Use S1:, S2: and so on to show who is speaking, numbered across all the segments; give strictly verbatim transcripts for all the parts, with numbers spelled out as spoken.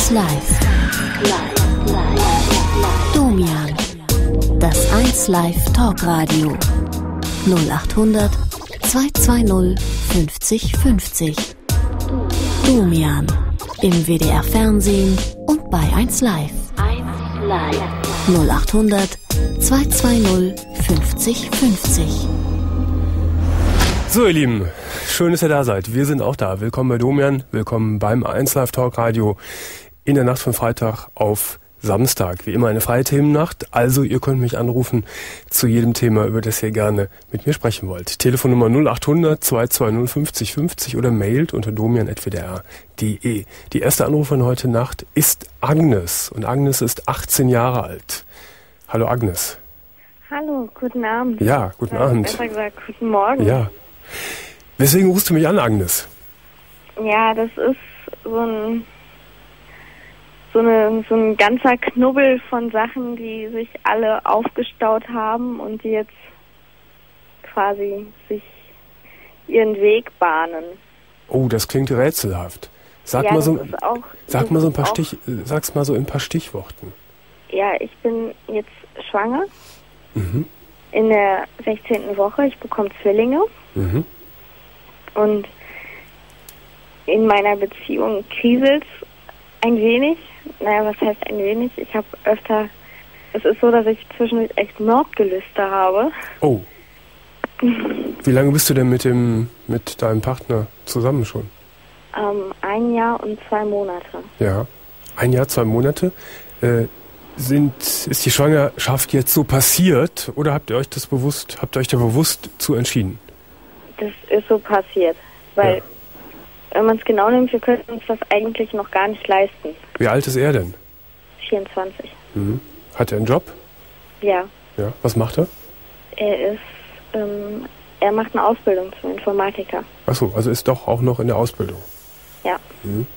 S1: eins Live. Domian. Das eins Live Talkradio. null achthundert zweihundertzweißig fünfzig fünfzig. Domian. Im W D R Fernsehen und bei eins Live. null achthundert zweihundertzweißig fünfzig fünfzig.
S2: So, ihr Lieben, schön, dass ihr da seid. Wir sind auch da. Willkommen bei Domian, willkommen beim eins Live Talkradio in der Nacht von Freitag auf Samstag. Wie immer eine freie Themennacht, also ihr könnt mich anrufen zu jedem Thema, über das ihr gerne mit mir sprechen wollt. Telefonnummer null achthundert zweihundertzweißig fünfzig fünfzig oder mailt unter domian at w d r punkt d e. Die erste Anruferin heute Nacht ist Agnes und Agnes ist achtzehn Jahre alt. Hallo Agnes.
S3: Hallo, guten Abend.
S2: Ja, guten Abend.
S3: Besser gesagt, guten Morgen.
S2: Ja. Weswegen rufst du mich an, Agnes?
S3: Ja, das ist so ein, so, eine, so ein ganzer Knubbel von Sachen, die sich alle aufgestaut haben und die jetzt quasi sich ihren Weg bahnen.
S2: Oh, das klingt rätselhaft. Sag
S3: ja,
S2: mal so,
S3: das ist auch,
S2: sag mal so ein paar
S3: auch,
S2: Stich, sag's mal so in ein paar Stichworten.
S3: Ja, ich bin jetzt schwanger.
S2: Mhm.
S3: In der sechzehnten Woche. Ich bekomme Zwillinge.
S2: Mhm.
S3: Und in meiner Beziehung kriselt es ein wenig. Naja, was heißt ein wenig? Ich habe öfter... Es ist so, dass ich zwischendurch echt Mordgelüste habe.
S2: Oh. Wie lange bist du denn mit dem mit deinem Partner zusammen schon?
S3: Ähm, ein Jahr und zwei Monate.
S2: Ja. Ein Jahr, zwei Monate. Äh, sind, ist die Schwangerschaft jetzt so passiert oder habt ihr euch das bewusst, habt ihr euch da bewusst zu entschieden?
S3: Das ist so passiert, weil,
S2: ja.
S3: wenn man es genau nimmt, wir könnten uns das eigentlich noch gar nicht leisten.
S2: Wie alt ist er denn?
S3: vierundzwanzig.
S2: Mhm. Hat er einen Job?
S3: Ja.
S2: Ja. Was macht er?
S3: Er ist, ähm, er macht eine Ausbildung zum Informatiker.
S2: Ach so, also ist doch auch noch in der Ausbildung.
S3: Ja.
S2: Mhm.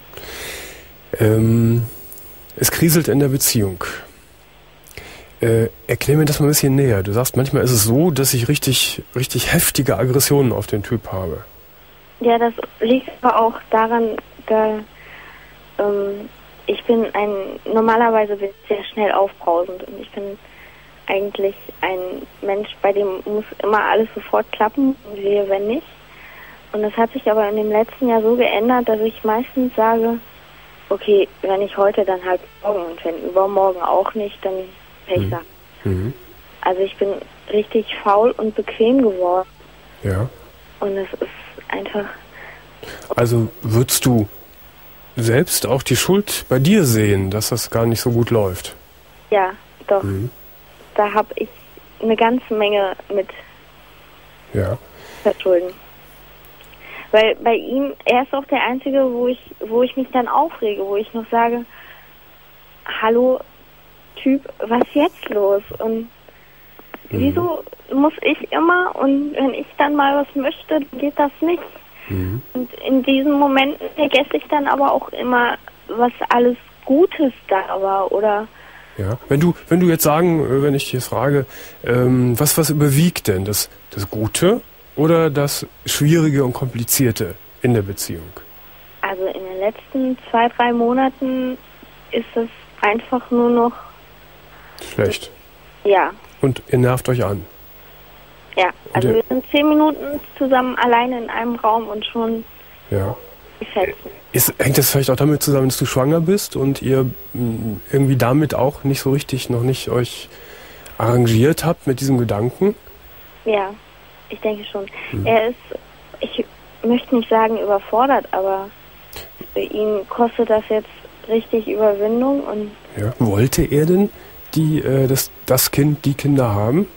S2: Ähm, es kriselt in der Beziehung. Äh, erklär mir das mal ein bisschen näher. Du sagst, manchmal ist es so, dass ich richtig, richtig heftige Aggressionen auf den Typ habe.
S3: Ja, das liegt aber auch daran, da ähm, ich bin ein, normalerweise bin ich sehr schnell aufbrausend und ich bin eigentlich ein Mensch, bei dem muss immer alles sofort klappen, wehe wenn nicht. Und das hat sich aber in dem letzten Jahr so geändert, dass ich meistens sage, okay, wenn nicht heute, dann halt morgen und wenn übermorgen auch nicht, dann Pech.
S2: Mhm.
S3: Also ich bin richtig faul und bequem geworden.
S2: Ja.
S3: Und es ist einfach...
S2: Also würdest du selbst auch die Schuld bei dir sehen, dass das gar nicht so gut läuft?
S3: Ja, doch.
S2: Mhm.
S3: Da habe ich eine ganze Menge mit
S2: ja.
S3: verschulden. Weil bei ihm, er ist auch der Einzige, wo ich, wo ich mich dann aufrege, wo ich noch sage, hallo Typ, was ist jetzt los? Und mhm. wieso muss ich immer und wenn ich dann mal was möchte, geht das nicht. Mhm. Und in diesen Momenten vergesse ich dann aber auch immer, was alles Gutes da war, oder?
S2: Ja, wenn du, wenn du jetzt sagen, wenn ich dich jetzt frage, ähm, was, was überwiegt denn? Das, das Gute oder das Schwierige und Komplizierte in der Beziehung?
S3: Also in den letzten zwei, drei Monaten ist es einfach nur noch
S2: schlecht.
S3: Ja.
S2: Und ihr nervt euch an?
S3: Ja, also wir sind zehn Minuten zusammen alleine in einem Raum und schon
S2: ja.
S3: gefällt
S2: Ist, hängt das vielleicht auch damit zusammen, dass du schwanger bist und ihr mh, irgendwie damit auch nicht so richtig noch nicht euch arrangiert habt mit diesem Gedanken?
S3: Ja, ich denke schon. Hm. Er ist, ich möchte nicht sagen überfordert, aber für ihn kostet das jetzt richtig Überwindung. Und
S2: ja. Wollte er denn die, äh, das, das Kind, die Kinder haben?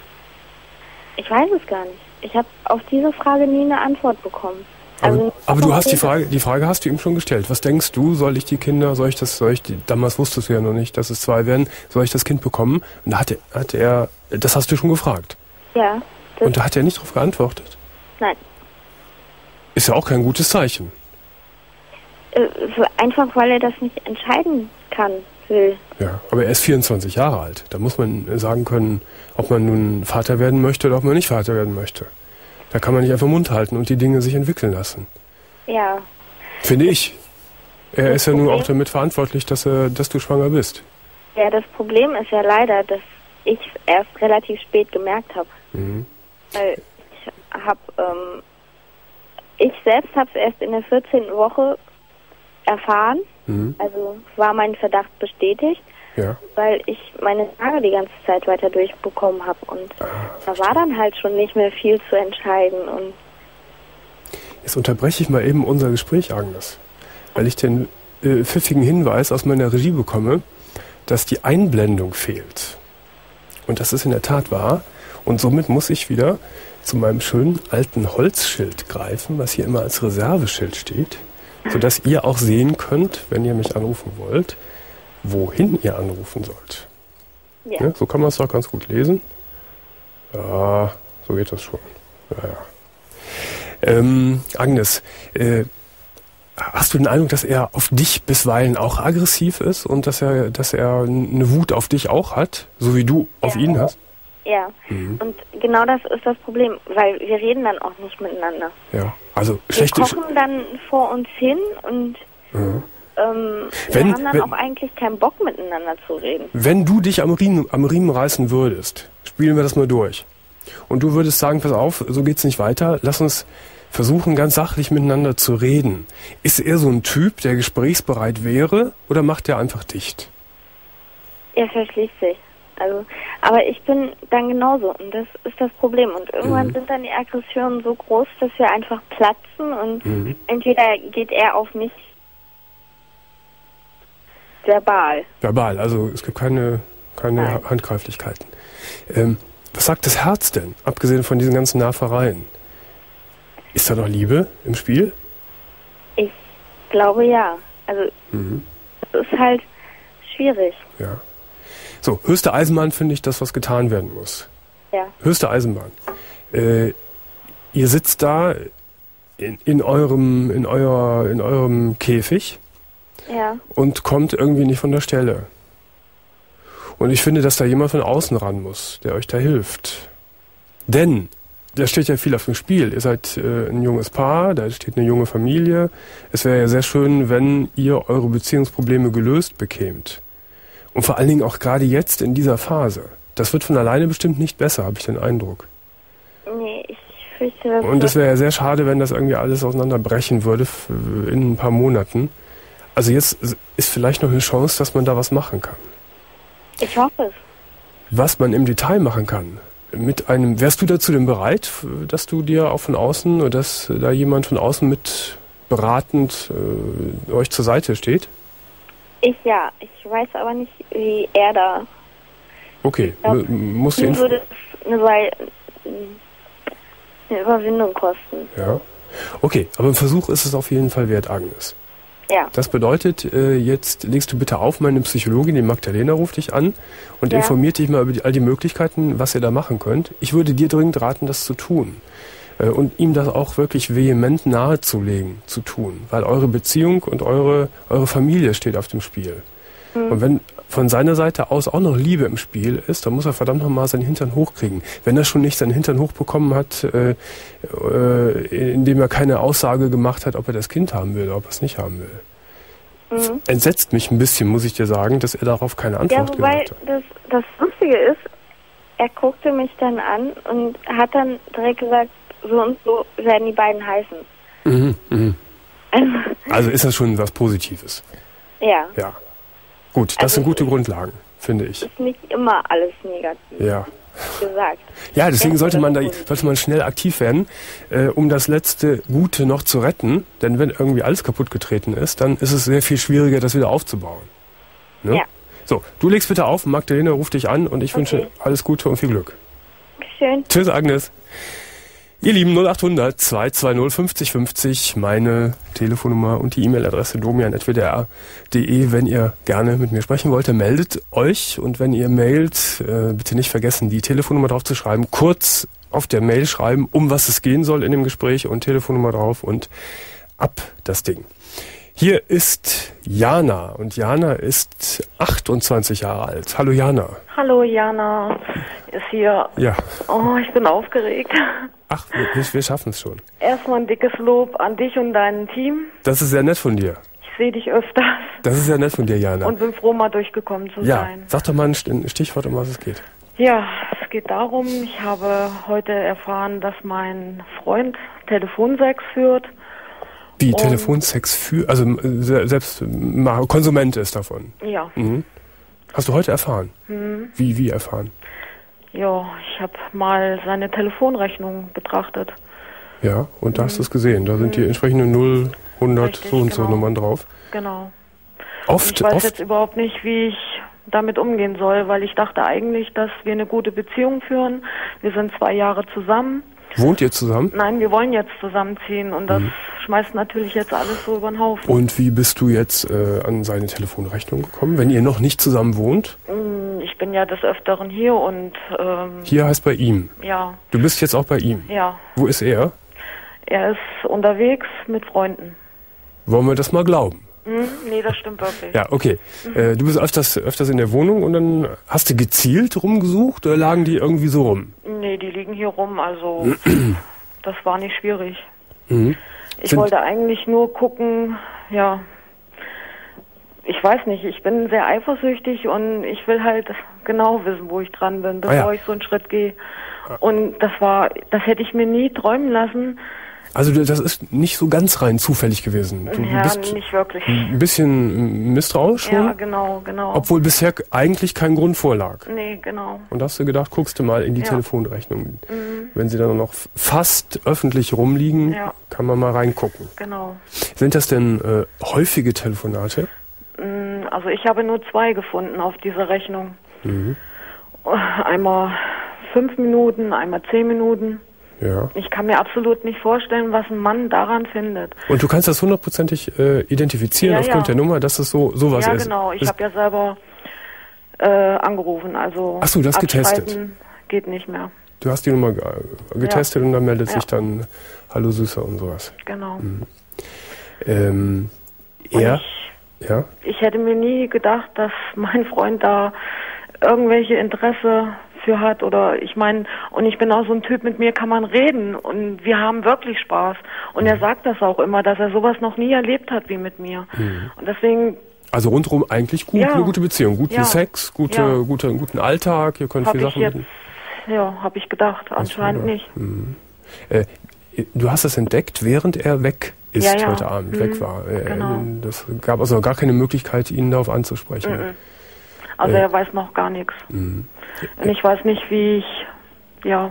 S3: Ich weiß es gar nicht. Ich habe auf diese Frage nie eine Antwort bekommen. Also
S2: aber, aber du hast die Frage, die Frage hast du ihm schon gestellt. Was denkst du, soll ich die Kinder, soll ich das, soll ich die, damals wusstest du ja noch nicht, dass es zwei werden, soll ich das Kind bekommen? Und da hatte, hatte er, das hast du schon gefragt.
S3: Ja.
S2: Und da hat er nicht darauf geantwortet?
S3: Nein.
S2: Ist ja auch kein gutes Zeichen.
S3: Äh, einfach, weil er das nicht entscheiden kann, will.
S2: Ja, aber er ist vierundzwanzig Jahre alt. Da muss man sagen können, ob man nun Vater werden möchte oder ob man nicht Vater werden möchte. Da kann man nicht einfach Mund halten und die Dinge sich entwickeln lassen.
S3: Ja.
S2: Finde ich. Er ist ja nun auch damit verantwortlich, dass, er, dass du schwanger bist.
S3: Ja, das Problem ist ja leider, dass ich erst relativ spät gemerkt habe. Mhm. Weil ich habe, ähm, ich selbst habe es erst in der vierzehnten Woche erfahren. Mhm. Also war mein Verdacht bestätigt, ja. Weil ich meine Tage die ganze Zeit weiter durchbekommen habe. Und ah, da war dann halt schon nicht mehr viel zu entscheiden. Und
S2: jetzt unterbreche ich mal eben unser Gespräch, Agnes, weil ich den äh, pfiffigen Hinweis aus meiner Regie bekomme, dass die Einblendung fehlt. Und das ist in der Tat wahr. Und somit muss ich wieder zu meinem schönen alten Holzschild greifen, was hier immer als Reserveschild steht, sodass ihr auch sehen könnt, wenn ihr mich anrufen wollt, wohin ihr anrufen sollt. Ja. Ja, so kann man es doch ganz gut lesen. Ja, so geht das schon. Ja, ja. Ähm, Agnes, äh, hast du den Eindruck, dass er auf dich bisweilen auch aggressiv ist und dass er, dass er eine Wut auf dich auch hat, so wie du auf
S3: ja.
S2: ihn hast?
S3: Ja, mhm. Und genau das ist das Problem, weil wir reden dann auch nicht miteinander.
S2: Ja, also schlechte...
S3: Wir kochen dann vor uns hin und mhm. ähm,
S2: wenn,
S3: wir haben dann
S2: wenn,
S3: auch eigentlich keinen Bock miteinander zu reden.
S2: Wenn du dich am Riemen, am Riemen reißen würdest, spielen wir das mal durch. Und du würdest sagen, pass auf, so geht's nicht weiter, lass uns versuchen, ganz sachlich miteinander zu reden. Ist er so ein Typ, der gesprächsbereit wäre, oder macht er einfach dicht?
S3: Er verschließt sich. Also, aber ich bin dann genauso und das ist das Problem. Und irgendwann mhm. sind dann die Aggressionen so groß, dass wir einfach platzen und mhm. entweder geht er auf mich verbal.
S2: Verbal, also es gibt keine, keine Handgreiflichkeiten. Ähm, was sagt das Herz denn, abgesehen von diesen ganzen Nervereien? Ist da noch Liebe im Spiel?
S3: Ich glaube ja. Also mhm. es ist halt schwierig.
S2: Ja. So, höchste Eisenbahn finde ich das, was getan werden muss.
S3: Ja.
S2: Höchste Eisenbahn. Äh, ihr sitzt da in, in eurem, in euer, in eurem Käfig
S3: ja.
S2: und kommt irgendwie nicht von der Stelle. Und ich finde, dass da jemand von außen ran muss, der euch da hilft. Denn da steht ja viel auf dem Spiel. Ihr seid äh, ein junges Paar, da steht eine junge Familie. Es wäre ja sehr schön, wenn ihr eure Beziehungsprobleme gelöst bekämt. Und vor allen Dingen auch gerade jetzt in dieser Phase. Das wird von alleine bestimmt nicht besser, habe ich den Eindruck.
S3: Nee, ich fürchte, das
S2: Und es wäre ja sehr schade, wenn das irgendwie alles auseinanderbrechen würde in ein paar Monaten. Also jetzt ist vielleicht noch eine Chance, dass man da was machen kann.
S3: Ich hoffe es.
S2: Was man im Detail machen kann. Mit einem, wärst du dazu denn bereit, dass du dir auch von außen oder dass da jemand von außen mit beratend äh, euch zur Seite steht?
S3: Ich ja, ich weiß aber nicht, wie er da...
S2: Okay, glaub, musst du...
S3: Mir würde es eine, Weile, eine Überwindung kosten.
S2: Ja, okay, aber ein Versuch ist es auf jeden Fall wert, Agnes.
S3: Ja.
S2: Das bedeutet, äh, jetzt legst du bitte auf, meine Psychologin, die Magdalena, ruft dich an und ja. informiert dich mal über die, all die Möglichkeiten, was ihr da machen könnt. Ich würde dir dringend raten, das zu tun. Äh, und ihm das auch wirklich vehement nahezulegen, zu tun. Weil eure Beziehung und eure, eure Familie steht auf dem Spiel. Mhm. Und wenn von seiner Seite aus auch noch Liebe im Spiel ist, dann muss er verdammt nochmal seinen Hintern hochkriegen. Wenn er schon nicht seinen Hintern hochbekommen hat, äh, äh, indem er keine Aussage gemacht hat, ob er das Kind haben will oder ob er es nicht haben will. Mhm. Entsetzt mich ein bisschen, muss ich dir sagen, dass er darauf keine Antwort
S3: ja, wobei
S2: gemacht hat.
S3: Das, das Lustige ist, er guckte mich dann an und hat dann direkt gesagt, so und so werden die beiden heißen.
S2: Mhm, mhm. Also, also ist das schon was Positives?
S3: Ja.
S2: Ja. Gut, das also sind gute Grundlagen, finde ich.
S3: Ist nicht immer alles negativ
S2: ja.
S3: gesagt.
S2: Ja, deswegen sollte man da sollte man schnell aktiv werden, äh, um das letzte Gute noch zu retten. Denn wenn irgendwie alles kaputt getreten ist, dann ist es sehr viel schwieriger, das wieder aufzubauen. Ne?
S3: Ja.
S2: So, du legst bitte auf, Magdalena ruft dich an und ich okay. wünsche alles Gute und viel Glück.
S3: Schön.
S2: Tschüss, Agnes. Ihr Lieben, null acht hundert zwei zwei null fünfzig fünfzig, meine Telefonnummer und die E-Mail-Adresse domian at w d r punkt d e. Wenn ihr gerne mit mir sprechen wollt, dann meldet euch. Und wenn ihr mailt, äh, bitte nicht vergessen, die Telefonnummer drauf zu schreiben. Kurz auf der Mail schreiben, um was es gehen soll in dem Gespräch und Telefonnummer drauf und ab das Ding. Hier ist Jana und Jana ist achtundzwanzig Jahre alt. Hallo Jana.
S4: Hallo Jana, ist hier.
S2: Ja.
S4: Oh, ich bin aufgeregt.
S2: Ach, wir, wir schaffen es schon.
S4: Erstmal ein dickes Lob an dich und dein Team.
S2: Das ist sehr nett von dir.
S4: Ich sehe dich öfters.
S2: Das ist ja nett von dir, Jana.
S4: Und bin froh, mal durchgekommen zu
S2: ja,
S4: sein.
S2: sag doch mal ein Stichwort, um was es geht.
S4: Ja, es geht darum, ich habe heute erfahren, dass mein Freund Telefonsex führt.
S2: Wie,
S4: Und
S2: Telefonsex für, also äh, selbst mal Konsument ist davon?
S4: Ja.
S2: Mhm. Hast du heute erfahren?
S4: Mhm.
S2: Wie, wie erfahren?
S4: Ja, ich habe mal seine Telefonrechnung betrachtet.
S2: Ja, und da
S4: Mhm.
S2: hast du es gesehen. Da sind die entsprechenden null, hundert,
S4: Richtig,
S2: so und so
S4: genau.
S2: Nummern drauf.
S4: Genau.
S2: Oft,
S4: Und ich weiß
S2: oft,
S4: jetzt überhaupt nicht, wie ich damit umgehen soll, weil ich dachte eigentlich, dass wir eine gute Beziehung führen. Wir sind zwei Jahre zusammen.
S2: wohnt ihr zusammen?
S4: Nein, wir wollen jetzt zusammenziehen und das
S2: Mhm.
S4: schmeißt natürlich jetzt alles so über den Haufen.
S2: Und wie bist du jetzt äh, an seine Telefonrechnung gekommen, wenn ihr noch nicht zusammen wohnt?
S4: Mm, Ich bin ja des Öfteren hier und ähm,
S2: Hier heißt bei ihm.
S4: ja,
S2: Du bist jetzt auch bei ihm.
S4: ja,
S2: Wo ist er?
S4: er ist unterwegs mit Freunden.
S2: Wollen wir das mal glauben?
S4: Hm? Nee, das stimmt wirklich.
S2: Ja, okay. Äh, du bist öfters, öfters in der Wohnung und dann hast du gezielt rumgesucht oder lagen die irgendwie so rum?
S4: Nee, die liegen hier rum, also das war nicht schwierig.
S2: Mhm.
S4: Ich
S2: Sind-
S4: wollte eigentlich nur gucken, ja, ich weiß nicht, ich bin sehr eifersüchtig und ich will halt genau wissen, wo ich dran bin, bevor
S2: Ah ja.
S4: ich so einen Schritt gehe. Und das war, das hätte ich mir nie träumen lassen.
S2: Also du- das ist nicht so ganz rein zufällig gewesen. Du, du
S4: Ja,
S2: bist
S4: nicht wirklich.
S2: ein bisschen misstrauisch schon,
S4: Ja, genau, genau.
S2: obwohl bisher eigentlich kein Grund vorlag.
S4: Nee, genau.
S2: Und da hast du gedacht, guckst du mal in die
S4: Ja.
S2: Telefonrechnung.
S4: Mhm,
S2: Wenn sie dann noch fast öffentlich rumliegen,
S4: Ja.
S2: kann man mal reingucken.
S4: genau.
S2: Sind das denn äh, häufige Telefonate?
S4: Mm, Also ich habe nur zwei gefunden auf dieser Rechnung.
S2: Mhm.
S4: Einmal fünf Minuten, einmal zehn Minuten.
S2: Ja.
S4: Ich kann mir absolut nicht vorstellen, was ein Mann daran findet.
S2: Und du kannst das hundertprozentig äh, identifizieren
S4: Ja,
S2: aufgrund
S4: ja.
S2: der Nummer, dass es so sowas
S4: ja,
S2: ist.
S4: genau. Ich
S2: Ist-
S4: habe ja selber äh, angerufen. Also
S2: Ach so, du hast getestet.
S4: abschalten geht nicht mehr.
S2: Du hast die Nummer äh, getestet und dann meldet sich
S4: Ja.
S2: dann Hallo Süßer und sowas.
S4: Genau.
S2: Ähm,
S4: Und
S2: er,
S4: ich,
S2: ja,
S4: ich hätte mir nie gedacht, dass mein Freund da irgendwelche Interesse für hat oder ich meine, und ich bin auch so ein Typ, mit mir kann man reden und wir haben wirklich Spaß. Und
S2: Mhm.
S4: er sagt das auch immer, dass er sowas noch nie erlebt hat wie mit mir. Und deswegen
S2: also rundherum eigentlich gut,
S4: Ja.
S2: eine gute Beziehung, guten
S4: Ja.
S2: Sex, gute,
S4: Ja.
S2: gute, guten Alltag, ihr könnt
S4: habe
S2: viel
S4: ich
S2: Sachen
S4: jetzt,
S2: mit.
S4: ja, habe ich gedacht, anscheinend
S2: oder?
S4: nicht.
S2: Äh, du hast das entdeckt, während er weg ist,
S4: Ja, ja.
S2: heute Abend
S4: Mhm.
S2: weg war. Äh,
S4: Genau.
S2: Das gab also gar keine Möglichkeit, ihn darauf anzusprechen.
S4: Mhm. Also
S2: Äh.
S4: er weiß noch gar nichts.
S2: Mhm.
S4: Und ich weiß nicht, wie ich, ja,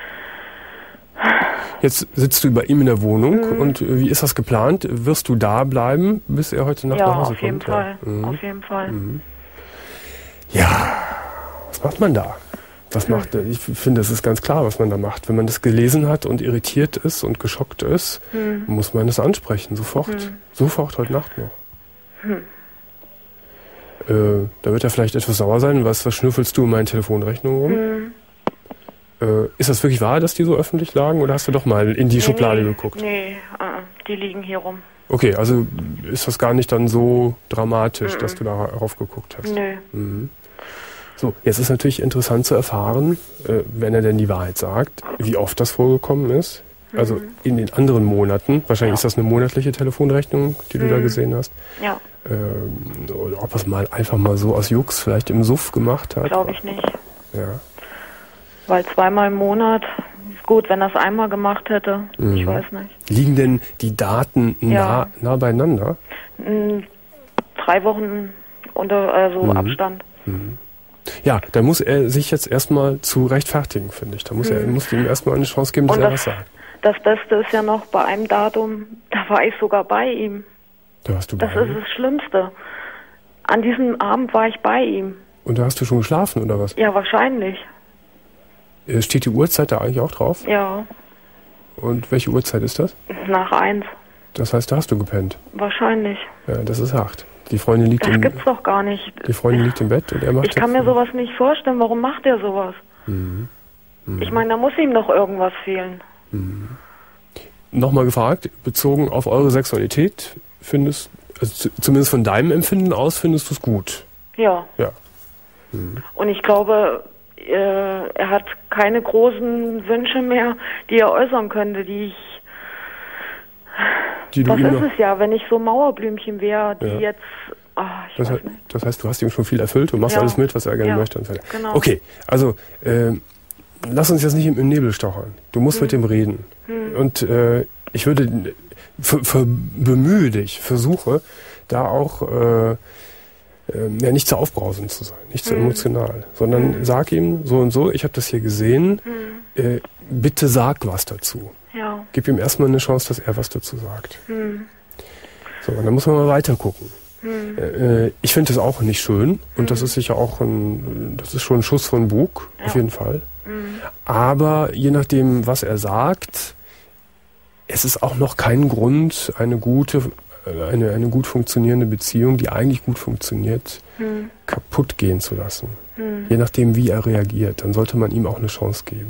S2: Jetzt sitzt du bei ihm in der Wohnung und äh, wie ist das geplant? Wirst du da bleiben, bis er heute Nacht
S4: ja,
S2: nach Hause
S4: auf jeden
S2: kommt?
S4: Fall,
S2: Ja. Mhm.
S4: auf jeden Fall.
S2: Ja, was macht man da? Was macht, ich finde, es ist ganz klar, was man da macht. Wenn man das gelesen hat und irritiert ist und geschockt ist,
S4: Hm.
S2: muss man es ansprechen, sofort. Sofort heute Nacht noch. Äh, da wird er vielleicht etwas sauer sein. Was, was schnüffelst du in meinen Telefonrechnungen rum?
S4: Hm.
S2: Äh, ist das wirklich wahr, dass die so öffentlich lagen oder hast du doch mal in die Schublade
S4: nee,
S2: geguckt?
S4: Nee, äh, die liegen hier rum.
S2: Okay, also ist das gar nicht dann so dramatisch, dass du da raufgeguckt hast.
S4: Nö.
S2: Mhm. So, jetzt ist natürlich interessant zu erfahren, äh, wenn er denn die Wahrheit sagt, wie oft das vorgekommen ist. Also in den anderen Monaten. Wahrscheinlich
S4: Ja.
S2: ist das eine monatliche Telefonrechnung, die du da
S4: Mhm.
S2: gesehen hast.
S4: Ja,
S2: Ähm, oder ob er es mal einfach mal so aus Jux vielleicht im Suff gemacht hat.
S4: glaube ich nicht.
S2: Ja.
S4: Weil zweimal im Monat, ist gut, wenn er es einmal gemacht hätte.
S2: Mhm.
S4: Ich weiß nicht.
S2: Liegen denn die Daten nah,
S4: Ja.
S2: nah beieinander?
S4: Hm, drei Wochen unter, also
S2: Mhm.
S4: Abstand.
S2: Ja, da muss er sich jetzt erstmal zu rechtfertigen, finde ich. Da muss er muss ihm erstmal eine Chance geben, dass
S4: Und
S2: er
S4: das-
S2: was sagt.
S4: Das Beste ist ja noch bei einem Datum, da war ich sogar bei ihm.
S2: Da warst du
S4: Das
S2: bei
S4: ist
S2: ihm.
S4: das Schlimmste. An diesem Abend war ich bei ihm.
S2: Und da hast du schon geschlafen, oder was?
S4: Ja, wahrscheinlich.
S2: Äh, Steht die Uhrzeit da eigentlich auch drauf?
S4: Ja,
S2: Und welche Uhrzeit ist das?
S4: nach eins.
S2: Das heißt, da hast du gepennt.
S4: Wahrscheinlich.
S2: Ja, das ist hart. Die Freundin liegt,
S4: Das
S2: im,
S4: gibt's doch gar nicht.
S2: die Freundin liegt im Bett und er macht
S4: Ich kann mir
S2: jetzt-
S4: sowas nicht vorstellen. Warum macht er sowas?
S2: Mhm.
S4: Ich meine, da muss ihm doch irgendwas fehlen.
S2: Nochmal gefragt, bezogen auf eure Sexualität, findest, also zu- zumindest von deinem Empfinden aus, findest du es gut?
S4: Ja.
S2: Ja.
S4: Und ich glaube, äh, er hat keine großen Wünsche mehr, die er äußern könnte, die ich
S2: die du
S4: Das
S2: ihm
S4: ist
S2: noch...
S4: es ja, wenn ich so Mauerblümchen wäre, die
S2: Ja.
S4: jetzt... Ah, ich
S2: Das,
S4: weiß
S2: he-
S4: nicht.
S2: das heißt, du hast ihm schon viel erfüllt und machst
S4: Ja.
S2: alles mit, was er gerne
S4: Ja.
S2: möchte. Und so weiter.
S4: Genau.
S2: Okay, also äh, lass uns jetzt nicht im, im Nebel stochern. Du musst
S4: Hm.
S2: mit dem reden.
S4: Hm.
S2: Und äh, ich würde, für, für, bemühe dich, versuche, da auch äh, äh, ja, nicht zu aufbrausend zu sein, nicht zu
S4: Hm.
S2: emotional, sondern
S4: Hm.
S2: sag ihm so und so, ich habe das hier gesehen,
S4: Hm.
S2: äh, bitte sag was dazu.
S4: Ja.
S2: Gib ihm erstmal eine Chance, dass er was dazu sagt.
S4: Hm.
S2: So, und dann muss man mal weiter gucken.
S4: Hm.
S2: Äh, ich finde das auch nicht schön und
S4: Mhm.
S2: das ist sicher auch ein, das ist schon ein Schuss von Bug,
S4: Ja.
S2: auf jeden Fall.
S4: Hm.
S2: Aber je nachdem, was er sagt, es ist auch noch kein Grund, eine gute, äh, eine, eine gut funktionierende Beziehung, die eigentlich gut funktioniert,
S4: Hm.
S2: kaputt gehen zu lassen.
S4: Hm.
S2: Je nachdem, wie er reagiert, dann sollte man ihm auch eine Chance geben.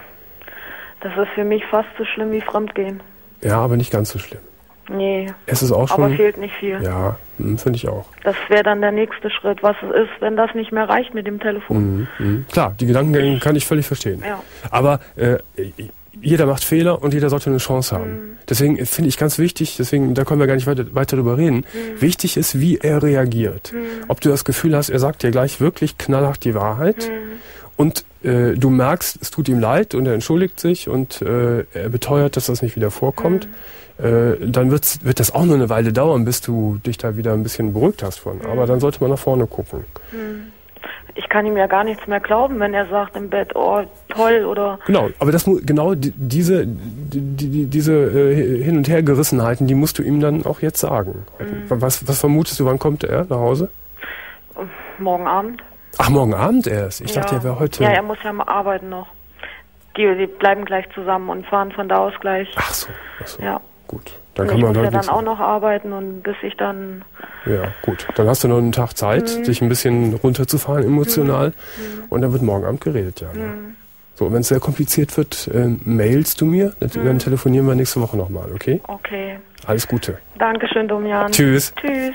S4: Das ist für mich fast so schlimm wie Fremdgehen.
S2: Ja, aber nicht ganz so schlimm.
S4: Nee,
S2: Es ist auch schon...
S4: aber fehlt nicht viel.
S2: Ja, hm, finde ich auch.
S4: Das wäre dann der nächste Schritt. Was es ist, wenn das nicht mehr reicht mit dem Telefon.
S2: Mhm, mhm. Klar, die Gedankengänge kann ich völlig verstehen.
S4: Ja.
S2: Aber äh, jeder macht Fehler und jeder sollte eine Chance haben.
S4: Mhm.
S2: Deswegen finde ich ganz wichtig, deswegen, da können wir gar nicht weiter, weiter drüber reden,
S4: Mhm.
S2: wichtig ist, wie er reagiert.
S4: Mhm.
S2: Ob du das Gefühl hast, er sagt dir gleich wirklich knallhart die Wahrheit
S4: Mhm.
S2: und äh, du merkst, es tut ihm leid und er entschuldigt sich und äh, er beteuert, dass das nicht wieder vorkommt.
S4: Mhm.
S2: Äh, dann wird's, wird das auch nur eine Weile dauern, bis du dich da wieder ein bisschen beruhigt hast von. Aber dann sollte man nach vorne gucken.
S4: Hm. Ich kann ihm ja gar nichts mehr glauben, wenn er sagt im Bett, oh, toll, oder...
S2: Genau, aber das mu- genau die, diese die, die, diese äh, Hin- und Hergerissenheiten, die musst du ihm dann auch jetzt sagen.
S4: Mhm.
S2: Was, was vermutest du, wann kommt er nach Hause?
S4: Morgen Abend.
S2: Ach, morgen Abend erst. Ich dachte, er wäre heute...
S4: Ja, er muss ja mal arbeiten noch. Die, die bleiben gleich zusammen und fahren von da aus gleich.
S2: Ach so, ach so.
S4: Ja.
S2: Gut. Dann
S4: Und
S2: kann
S4: ich
S2: man
S4: muss ja
S2: da
S4: dann
S2: nichts
S4: auch
S2: machen.
S4: noch arbeiten und bis ich dann...
S2: Ja, gut. Dann hast du noch einen Tag Zeit,
S4: Mhm.
S2: dich ein bisschen runterzufahren emotional.
S4: Mhm.
S2: Und dann wird morgen Abend geredet, ja. Ne?
S4: Mhm.
S2: So, wenn es sehr kompliziert wird, äh, mailst du mir. Dann,
S4: Mhm.
S2: dann telefonieren wir nächste Woche nochmal, okay?
S4: Okay.
S2: Alles Gute.
S4: Dankeschön, Domian.
S2: Tschüss.
S4: Tschüss.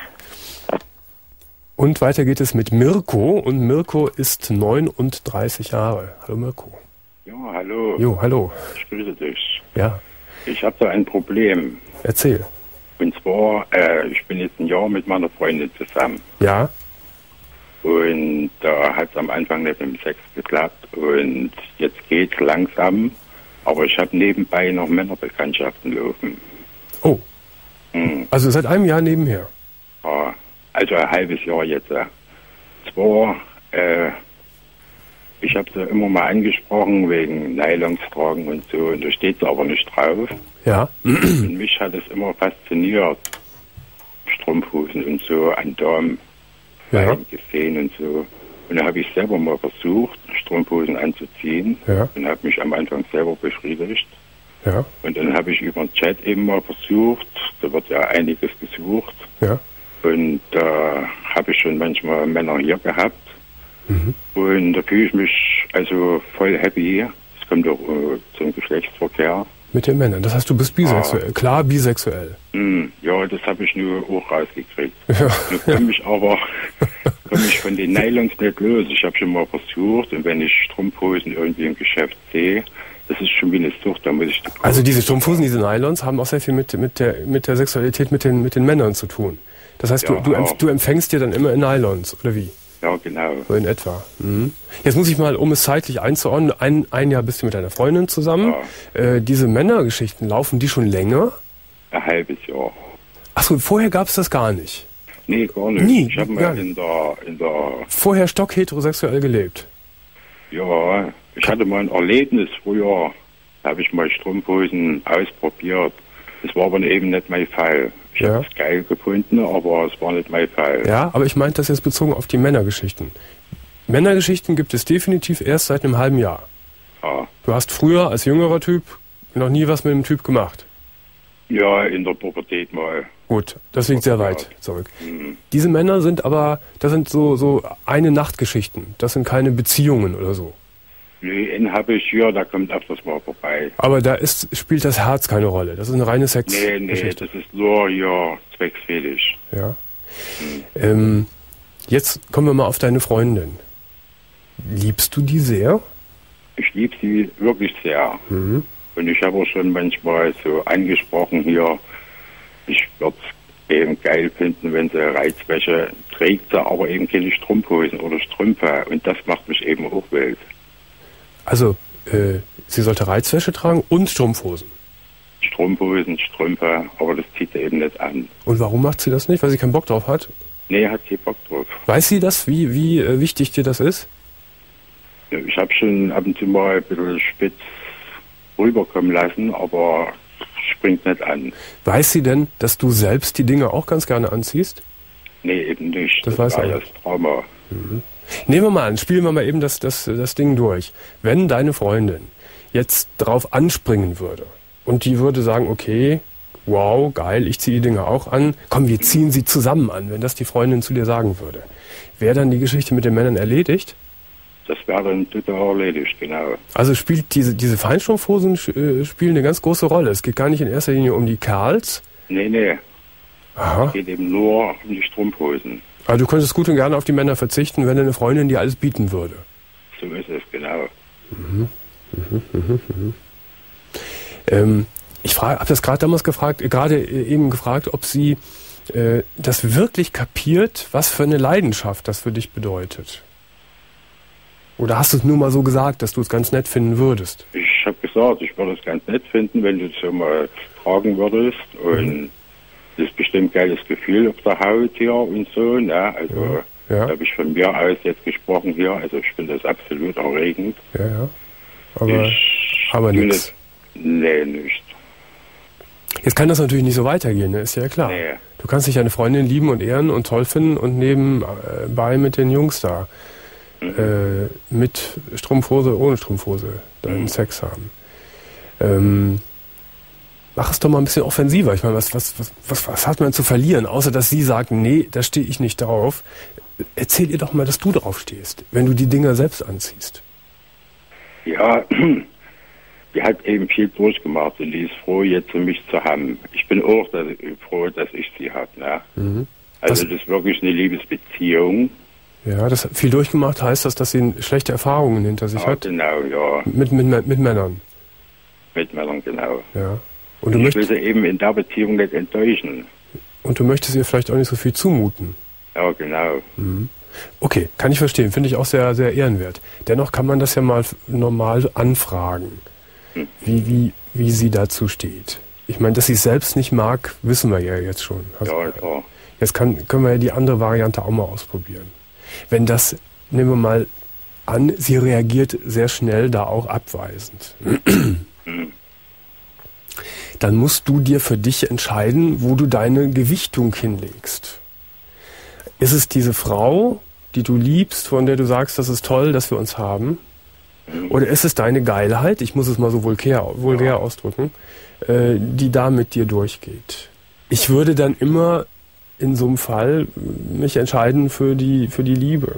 S2: Und weiter geht es mit Mirko. Und Mirko ist neununddreißig Jahre. Hallo Mirko.
S5: Ja, hallo.
S2: Jo, hallo.
S5: Ich grüße dich.
S2: Ja,
S5: Ich habe da ein Problem.
S2: erzähl.
S5: Und zwar, äh, ich bin jetzt ein Jahr mit meiner Freundin zusammen.
S2: Ja?
S5: Und da hat es am Anfang nicht mit dem Sex geklappt. Und jetzt geht's langsam. Aber ich habe nebenbei noch Männerbekanntschaften laufen.
S2: Oh,
S5: Hm.
S2: also seit einem Jahr nebenher.
S5: Ja, also ein halbes Jahr jetzt. Äh. Zwar, äh, ich habe sie immer mal angesprochen wegen Nylons tragen und so. Und da steht sie aber nicht drauf.
S2: Ja?
S5: Und mich hat es immer fasziniert. Strumpfhosen und so an Damen
S2: Ja.
S5: gesehen und so. Und da habe ich selber mal versucht, Strumpfhosen anzuziehen
S2: Ja.
S5: und habe mich am Anfang selber befriedigt.
S2: Ja?
S5: Und dann habe ich über den Chat eben mal versucht, da wird ja einiges gesucht.
S2: Ja?
S5: Und da habe ich schon manchmal Männer hier gehabt.
S2: Mhm.
S5: Und da fühle ich mich also voll happy. Es kommt auch äh, zum Geschlechtsverkehr.
S2: Mit den Männern. Das heißt, du bist bisexuell. Klar bisexuell.
S5: Hm, ja, das habe ich nur auch rausgekriegt.
S2: Ja.
S5: Nun komme ich aber komme ich von den Nylons nicht los. Ich habe schon mal versucht und wenn ich Strumpfhosen irgendwie im Geschäft sehe, das ist schon wie eine Sucht, da muss ich...
S2: Also diese Strumpfhosen, diese Nylons haben auch sehr viel mit, mit, der, mit der Sexualität mit den, mit den Männern zu tun. Das heißt,
S5: Ja,
S2: du, du, empf
S5: auch.
S2: du empfängst dir dann immer in Nylons, oder wie?
S5: Ja, genau.
S2: So in etwa. Mhm. Jetzt muss ich mal, um es zeitlich einzuordnen, ein, ein Jahr bist du mit deiner Freundin zusammen. Äh, diese Männergeschichten, laufen die schon länger?
S5: Ein halbes Jahr.
S2: Achso, vorher gab es das gar nicht.
S5: Nee, gar nicht.
S2: Nie,
S5: ich habe
S2: gar
S5: mal
S2: nicht.
S5: in der, in der...
S2: Vorher stockheterosexuell gelebt.
S5: Ja, ich hatte mal ein Erlebnis früher. Da habe ich mal Strumpfhosen ausprobiert. Das war aber eben nicht mein Fall. Ich
S2: Ja.
S5: habe es geil gefunden, aber es war nicht mein Fall.
S2: Ja, aber ich meinte das jetzt bezogen auf die Männergeschichten. Männergeschichten gibt es definitiv erst seit einem halben Jahr.
S5: Ja.
S2: Du hast früher als jüngerer Typ noch nie was mit dem Typ gemacht.
S5: Ja, in der Pubertät mal.
S2: Gut, das liegt sehr weit zurück.
S5: Mhm.
S2: Diese Männer sind aber, das sind so, so eine Nachtgeschichten. Das sind keine Beziehungen oder so.
S5: Nee, einen habe ich hier, da kommt öfters mal vorbei.
S2: Aber da ist, spielt das Herz keine Rolle. Das ist eine reine
S5: Nee,
S2: Sexgeschichte.
S5: nee, das ist nur hier zwecksfällig.
S2: Ja. Ähm, jetzt kommen wir mal auf deine Freundin. Liebst du die sehr?
S5: Ich liebe sie wirklich sehr.
S2: Mhm.
S5: Und ich habe auch schon manchmal so angesprochen hier, Ich würde es eben geil finden, wenn sie Reizwäsche trägt, sie aber eben keine Strumpfhosen oder Strümpfe. Und das macht mich eben auch wild.
S2: Also, äh, sie sollte Reizwäsche tragen und Strumpfhosen.
S5: Strumpfhosen, Strümpfe, aber das zieht sie eben nicht an.
S2: Und warum macht sie das nicht? Weil sie keinen Bock drauf hat?
S5: Nee, hat keinen Bock drauf.
S2: Weiß sie das, wie, wie äh, wichtig dir das ist?
S5: Ja, ich habe schon ab und zu mal ein bisschen spitz rüberkommen lassen, aber springt nicht an.
S2: Weiß sie denn, dass du selbst die Dinge auch ganz gerne anziehst?
S5: Nee, eben nicht.
S2: Das, das weiß
S5: war
S2: er
S5: das Trauma.
S2: Mhm. Nehmen wir mal an, spielen wir mal eben das, das, das Ding durch. Wenn deine Freundin jetzt drauf anspringen würde und die würde sagen, okay, wow, geil, ich ziehe die Dinge auch an, komm, wir ziehen sie zusammen an, wenn das die Freundin zu dir sagen würde. Wäre dann die Geschichte mit den Männern erledigt?
S5: Das wäre dann total erledigt, genau.
S2: Also spielt diese, diese Feinstrumpfhosen äh, spielen eine ganz große Rolle. Es geht gar nicht in erster Linie um die Kerls.
S5: Nee, nee.
S2: Aha.
S5: Es geht eben nur um die Strumpfhosen.
S2: Also du könntest gut und gerne auf die Männer verzichten, wenn deine Freundin dir alles bieten würde.
S5: So ist es, genau.
S2: Mhm. Mhm, mhm, mhm. Ähm, ich habe das gerade damals gefragt, gerade eben gefragt, ob sie äh, das wirklich kapiert, was für eine Leidenschaft das für dich bedeutet. Oder hast du es nur mal so gesagt, dass du es ganz nett finden würdest?
S5: Ich habe gesagt, ich würde es ganz nett finden, wenn du es so mal tragen würdest. Und mhm. das ist bestimmt ein geiles Gefühl auf der Haut hier und so. Ne? Also
S2: ja. Ja.
S5: da habe ich von mir aus jetzt gesprochen hier. Also ich finde das absolut erregend.
S2: Ja, ja. Aber,
S5: ich
S2: aber nichts.
S5: Nee, nicht.
S2: Jetzt kann das natürlich nicht so weitergehen, ne? Ist ja klar.
S5: Nee.
S2: Du kannst nicht deine Freundin lieben und ehren und toll finden und nebenbei mit den Jungs da mhm. äh, mit Strumpfhose, ohne Strumpfhose deinen mhm. Sex haben. Ähm, mach es doch mal ein bisschen offensiver. Ich meine, was, was, was, was, was hat man zu verlieren, außer dass sie sagt, nee, da stehe ich nicht drauf. Erzähl ihr doch mal, dass du drauf stehst, wenn du die Dinger selbst anziehst.
S5: Ja, die hat eben viel durchgemacht und die ist froh, jetzt für mich zu haben. Ich bin auch dass, froh, dass ich sie habe. Ne? Mhm. Also das, das ist wirklich eine Liebesbeziehung. Ja,
S2: das viel durchgemacht heißt das, dass sie schlechte Erfahrungen hinter sich
S5: ja,
S2: hat?
S5: Genau, ja.
S2: Mit, mit, mit Männern?
S5: Mit Männern, genau.
S2: Ja. Und du
S5: ich
S2: möchtest,
S5: will sie eben in der Beziehung nicht enttäuschen.
S2: Und du möchtest ihr vielleicht auch nicht so viel zumuten?
S5: Ja, genau.
S2: Mhm. Okay, kann ich verstehen. Finde ich auch sehr, sehr ehrenwert. Dennoch kann man das ja mal normal anfragen, hm. wie, wie, wie sie dazu steht. Ich meine, dass sie es selbst nicht mag, wissen wir ja jetzt schon. Also,
S5: ja, klar.
S2: Jetzt kann, können wir ja die andere Variante auch mal ausprobieren. Wenn das, nehmen wir mal an, sie reagiert sehr schnell da auch abweisend. Hm. Dann musst du dir für dich entscheiden, wo du deine Gewichtung hinlegst. Ist es diese Frau, die du liebst, von der du sagst, das ist toll, dass wir uns haben? Oder ist es deine Geilheit, ich muss es mal so vulgär, vulgär ja. ausdrücken, äh, die da mit dir durchgeht? Ich würde dann immer in so einem Fall mich entscheiden für die, für die Liebe.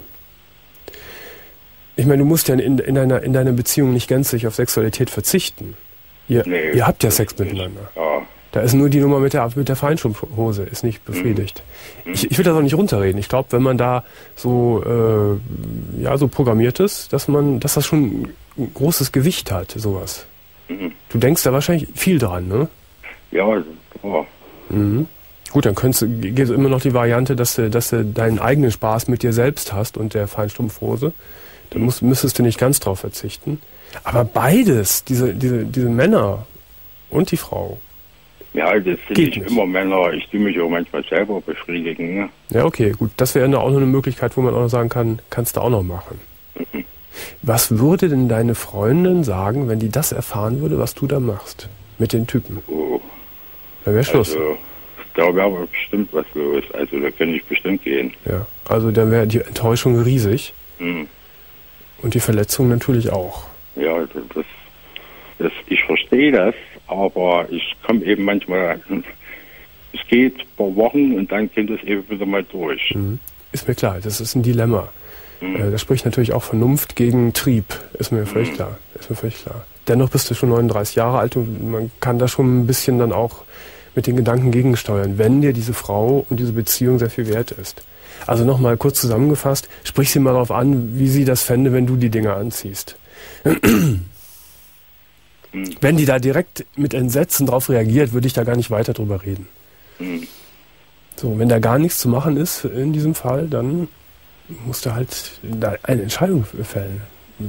S2: Ich meine, du musst ja in, in, deiner, in deiner Beziehung nicht gänzlich auf Sexualität verzichten. Ihr, nee, ihr habt ja Sex miteinander. Ja. Da ist nur die Nummer mit der, mit der Feinstrumpfhose, ist nicht befriedigt. Mhm. Ich, ich will das auch nicht runterreden. Ich glaube, wenn man da so, äh, ja, so programmiert ist, dass man, dass das schon ein großes Gewicht hat, sowas. Mhm. Du denkst da wahrscheinlich viel dran, ne?
S5: Ja, oh.
S2: Mhm. Gut, dann gibt es immer noch die Variante, dass du, dass du deinen eigenen Spaß mit dir selbst hast und der Feinstrumpfhose. Dann musst, müsstest du nicht ganz drauf verzichten. Aber beides, diese, diese, diese Männer und die Frau.
S5: Ja, das sind nicht immer Männer. Ich tue mich auch manchmal selber befriedigen. Ne?
S2: Ja, okay, gut. Das wäre auch noch eine Möglichkeit, wo man auch noch sagen kann, kannst du auch noch machen. Mhm. Was würde denn deine Freundin sagen, wenn die das erfahren würde, was du da machst? Mit den Typen?
S5: Oh.
S2: Da wäre Schluss.
S5: Also, da wäre aber bestimmt was los. Also, da könnte ich bestimmt gehen.
S2: Ja, also da wäre die Enttäuschung riesig.
S5: Mhm. Und
S2: die Verletzung natürlich auch.
S5: Ja, das, das, ich verstehe das, aber ich komme eben manchmal, es geht ein paar Wochen und dann kommt es eben wieder mal durch.
S2: Mhm. Ist mir klar, das ist ein Dilemma. Mhm. Äh, da spricht natürlich auch Vernunft gegen Trieb, ist mir völlig mhm. klar. Ist mir völlig klar. Dennoch bist du schon neununddreißig Jahre alt und man kann da schon ein bisschen dann auch mit den Gedanken gegensteuern, wenn dir diese Frau und diese Beziehung sehr viel wert ist. Also nochmal kurz zusammengefasst, sprich sie mal darauf an, wie sie das fände, wenn du die Dinge anziehst. Wenn die da direkt mit Entsetzen drauf reagiert, würde ich da gar nicht weiter drüber reden.
S5: Mhm.
S2: So, wenn da gar nichts zu machen ist in diesem Fall, dann musst du halt da eine Entscheidung fällen.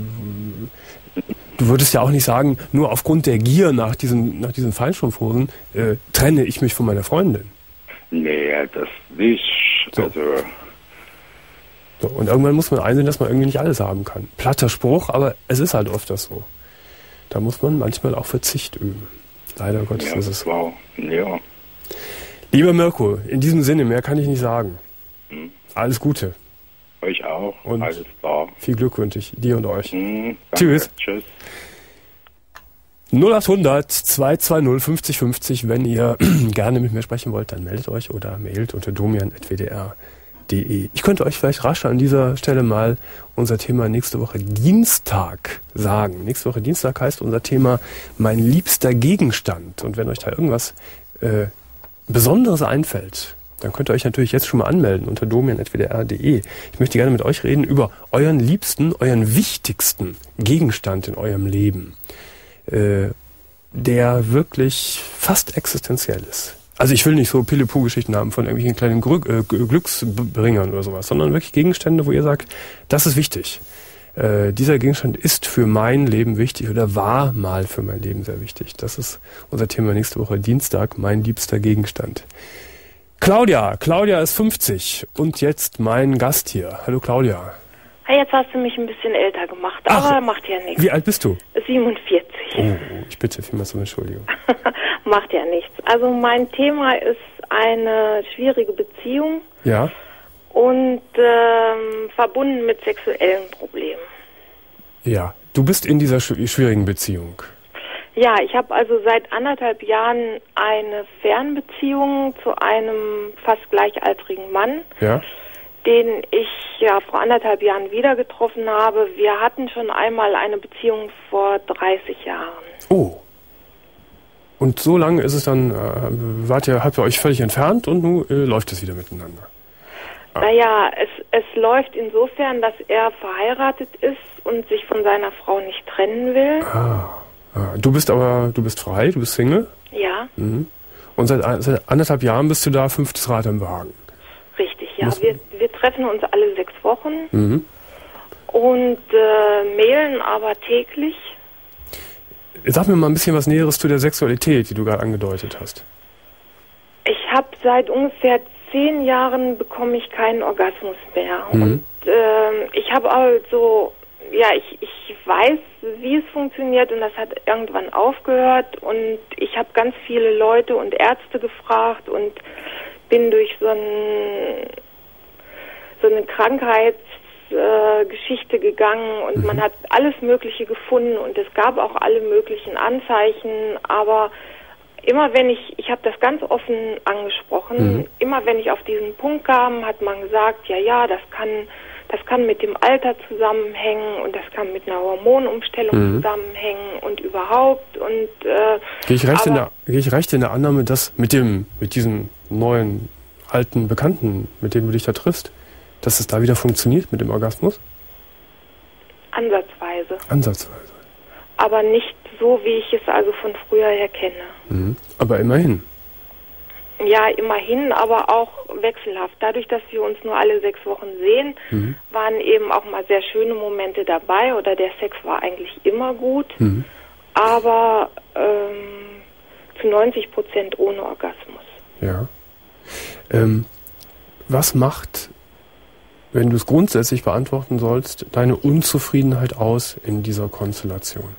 S2: Du würdest ja auch nicht sagen, nur aufgrund der Gier nach diesen, nach diesen Feinstrumpfhosen äh, trenne ich mich von meiner Freundin.
S5: Nee, das nicht.
S2: So.
S5: Also,
S2: So, und irgendwann muss man einsehen, dass man irgendwie nicht alles haben kann. Platter Spruch, aber es ist halt öfters so. Da muss man manchmal auch Verzicht üben. Leider Gottes
S5: ja,
S2: ist es.
S5: Wow. Ja.
S2: Lieber Mirko, in diesem Sinne, mehr kann ich nicht sagen.
S5: Hm.
S2: Alles Gute.
S5: Euch auch.
S2: Und
S5: alles klar.
S2: Viel Glück wünsche ich dir und euch.
S5: Hm,
S2: Tschüss.
S5: Tschüss.
S2: null achthundert zwei zwei null fünfzig fünfzig, wenn ihr gerne mit mir sprechen wollt, dann meldet euch oder mailt unter domian at w d r punkt d e. Ich könnte euch vielleicht rasch an dieser Stelle mal unser Thema nächste Woche Dienstag sagen. Nächste Woche Dienstag heißt unser Thema mein liebster Gegenstand. Und wenn euch da irgendwas äh, Besonderes einfällt, dann könnt ihr euch natürlich jetzt schon mal anmelden unter domian at w d r punkt d e. Ich möchte gerne mit euch reden über euren liebsten, euren wichtigsten Gegenstand in eurem Leben, äh, der wirklich fast existenziell ist. Also ich will nicht so Pille-Puh-Geschichten haben von irgendwelchen kleinen Glück, äh, Glücksbringern oder sowas, sondern wirklich Gegenstände, wo ihr sagt, das ist wichtig. Äh, dieser Gegenstand ist für mein Leben wichtig oder war mal für mein Leben sehr wichtig. Das ist unser Thema nächste Woche Dienstag, mein liebster Gegenstand. Claudia, Claudia ist fünfzig und jetzt mein Gast hier. Hallo Claudia.
S6: Hey, jetzt hast du mich ein bisschen älter gemacht,
S2: Ach,
S6: aber macht ja nichts.
S2: Wie alt bist du?
S6: siebenundvierzig.
S2: Oh, ich bitte vielmals um Entschuldigung.
S6: Macht ja nichts. Also mein Thema ist eine schwierige Beziehung.
S2: Ja.
S6: Und ähm, verbunden mit sexuellen Problemen.
S2: Ja, du bist in dieser schwierigen Beziehung.
S6: Ja, ich habe also seit anderthalb Jahren eine Fernbeziehung zu einem fast gleichaltrigen Mann,
S2: ja,
S6: den ich ja vor anderthalb Jahren wieder getroffen habe. Wir hatten schon einmal eine Beziehung vor dreißig Jahren.
S2: Oh. Und so lange ist es dann, äh, wart ihr, habt ihr euch völlig entfernt und nun äh, läuft es wieder miteinander?
S6: Ah. Naja, es, es läuft insofern, dass er verheiratet ist und sich von seiner Frau nicht trennen will.
S2: Ah. ah. Du bist aber, du bist frei, du bist Single?
S6: Ja.
S2: Mhm. Und seit, seit anderthalb Jahren bist du da fünftes Rad im Wagen?
S6: Richtig, ja. Wir, wir treffen uns alle sechs Wochen
S2: mhm.
S6: und äh, mailen aber täglich.
S2: Sag mir mal ein bisschen was Näheres zu der Sexualität, die du gerade angedeutet hast.
S6: Ich habe seit ungefähr zehn Jahren bekomme ich keinen Orgasmus mehr.
S2: Mhm.
S6: Und äh, ich habe also, ja, ich, ich weiß, wie es funktioniert und das hat irgendwann aufgehört und ich habe ganz viele Leute und Ärzte gefragt und bin durch so, ein, so eine Krankheitsgeschichte äh, gegangen und mhm. man hat alles Mögliche gefunden und es gab auch alle möglichen Anzeichen, aber immer wenn ich, ich habe das ganz offen angesprochen, mhm. immer wenn ich auf diesen Punkt kam, hat man gesagt, ja, ja, das kann, das kann mit dem Alter zusammenhängen und das kann mit einer Hormonumstellung mhm. zusammenhängen und überhaupt und äh,
S2: gehe ich recht in der, gehe ich recht in der Annahme, dass mit dem, mit diesem neuen alten Bekannten, mit dem du dich da triffst, dass es da wieder funktioniert mit dem Orgasmus?
S6: Ansatzweise.
S2: Ansatzweise.
S6: Aber nicht so, wie ich es also von früher her kenne.
S2: Mhm. Aber immerhin.
S6: Ja, immerhin, aber auch wechselhaft. Dadurch, dass wir uns nur alle sechs Wochen sehen, mhm. waren eben auch mal sehr schöne Momente dabei oder der Sex war eigentlich immer gut, mhm. aber ähm, zu neunzig Prozent ohne Orgasmus.
S2: Ja. Ähm, was macht, wenn du es grundsätzlich beantworten sollst, deine Unzufriedenheit aus in dieser Konstellation?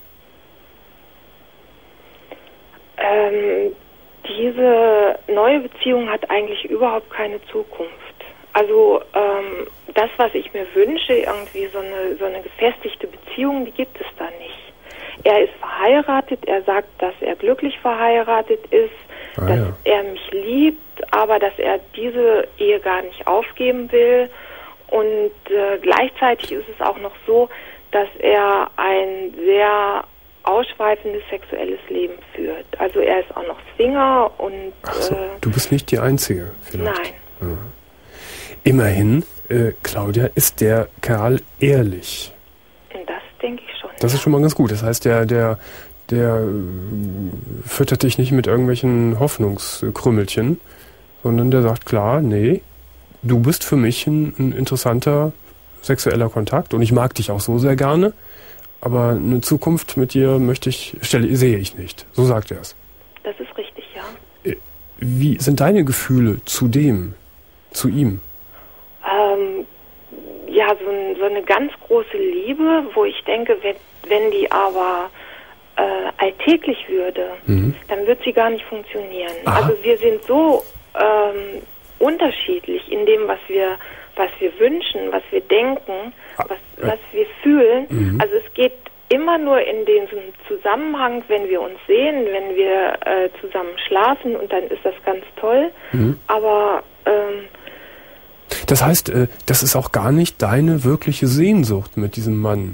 S6: Ähm, diese neue Beziehung hat eigentlich überhaupt keine Zukunft. Also ähm, das, was ich mir wünsche, irgendwie so eine, so eine gefestigte Beziehung, die gibt es da nicht. Er ist verheiratet, er sagt, dass er glücklich verheiratet ist, ah, dass ja. er mich liebt, aber dass er diese Ehe gar nicht aufgeben will. Und äh, gleichzeitig ist es auch noch so, dass er ein sehr ausschweifendes sexuelles Leben führt. Also er ist auch noch Swinger und...
S2: Ach so,
S6: äh,
S2: du bist nicht die Einzige vielleicht.
S6: Nein.
S2: Ja. Immerhin, äh, Claudia, ist der Kerl ehrlich.
S6: Das denke ich schon.
S2: Das
S6: ja.
S2: ist schon mal ganz gut. Das heißt, der, der, der äh, füttert dich nicht mit irgendwelchen Hoffnungskrümmelchen, sondern der sagt klar, nee, du bist für mich ein, ein interessanter sexueller Kontakt und ich mag dich auch so sehr gerne, aber eine Zukunft mit dir möchte ich, stelle, sehe ich nicht. So sagt er es.
S6: Das ist richtig, ja.
S2: Wie sind deine Gefühle zu dem, zu ihm?
S6: Ähm, ja, so, ein, so eine ganz große Liebe, wo ich denke, wenn, wenn die aber äh, alltäglich würde, mhm. dann wird sie gar nicht funktionieren. Aha. Also wir sind so ähm, unterschiedlich in dem, was wir, was wir wünschen, was wir denken, was, was wir fühlen. Mhm. Also es geht immer nur in diesem Zusammenhang, wenn wir uns sehen, wenn wir äh, zusammen schlafen und dann ist das ganz toll. Mhm. Aber ähm,
S2: das heißt, äh, das ist auch gar nicht deine wirkliche Sehnsucht, mit diesem Mann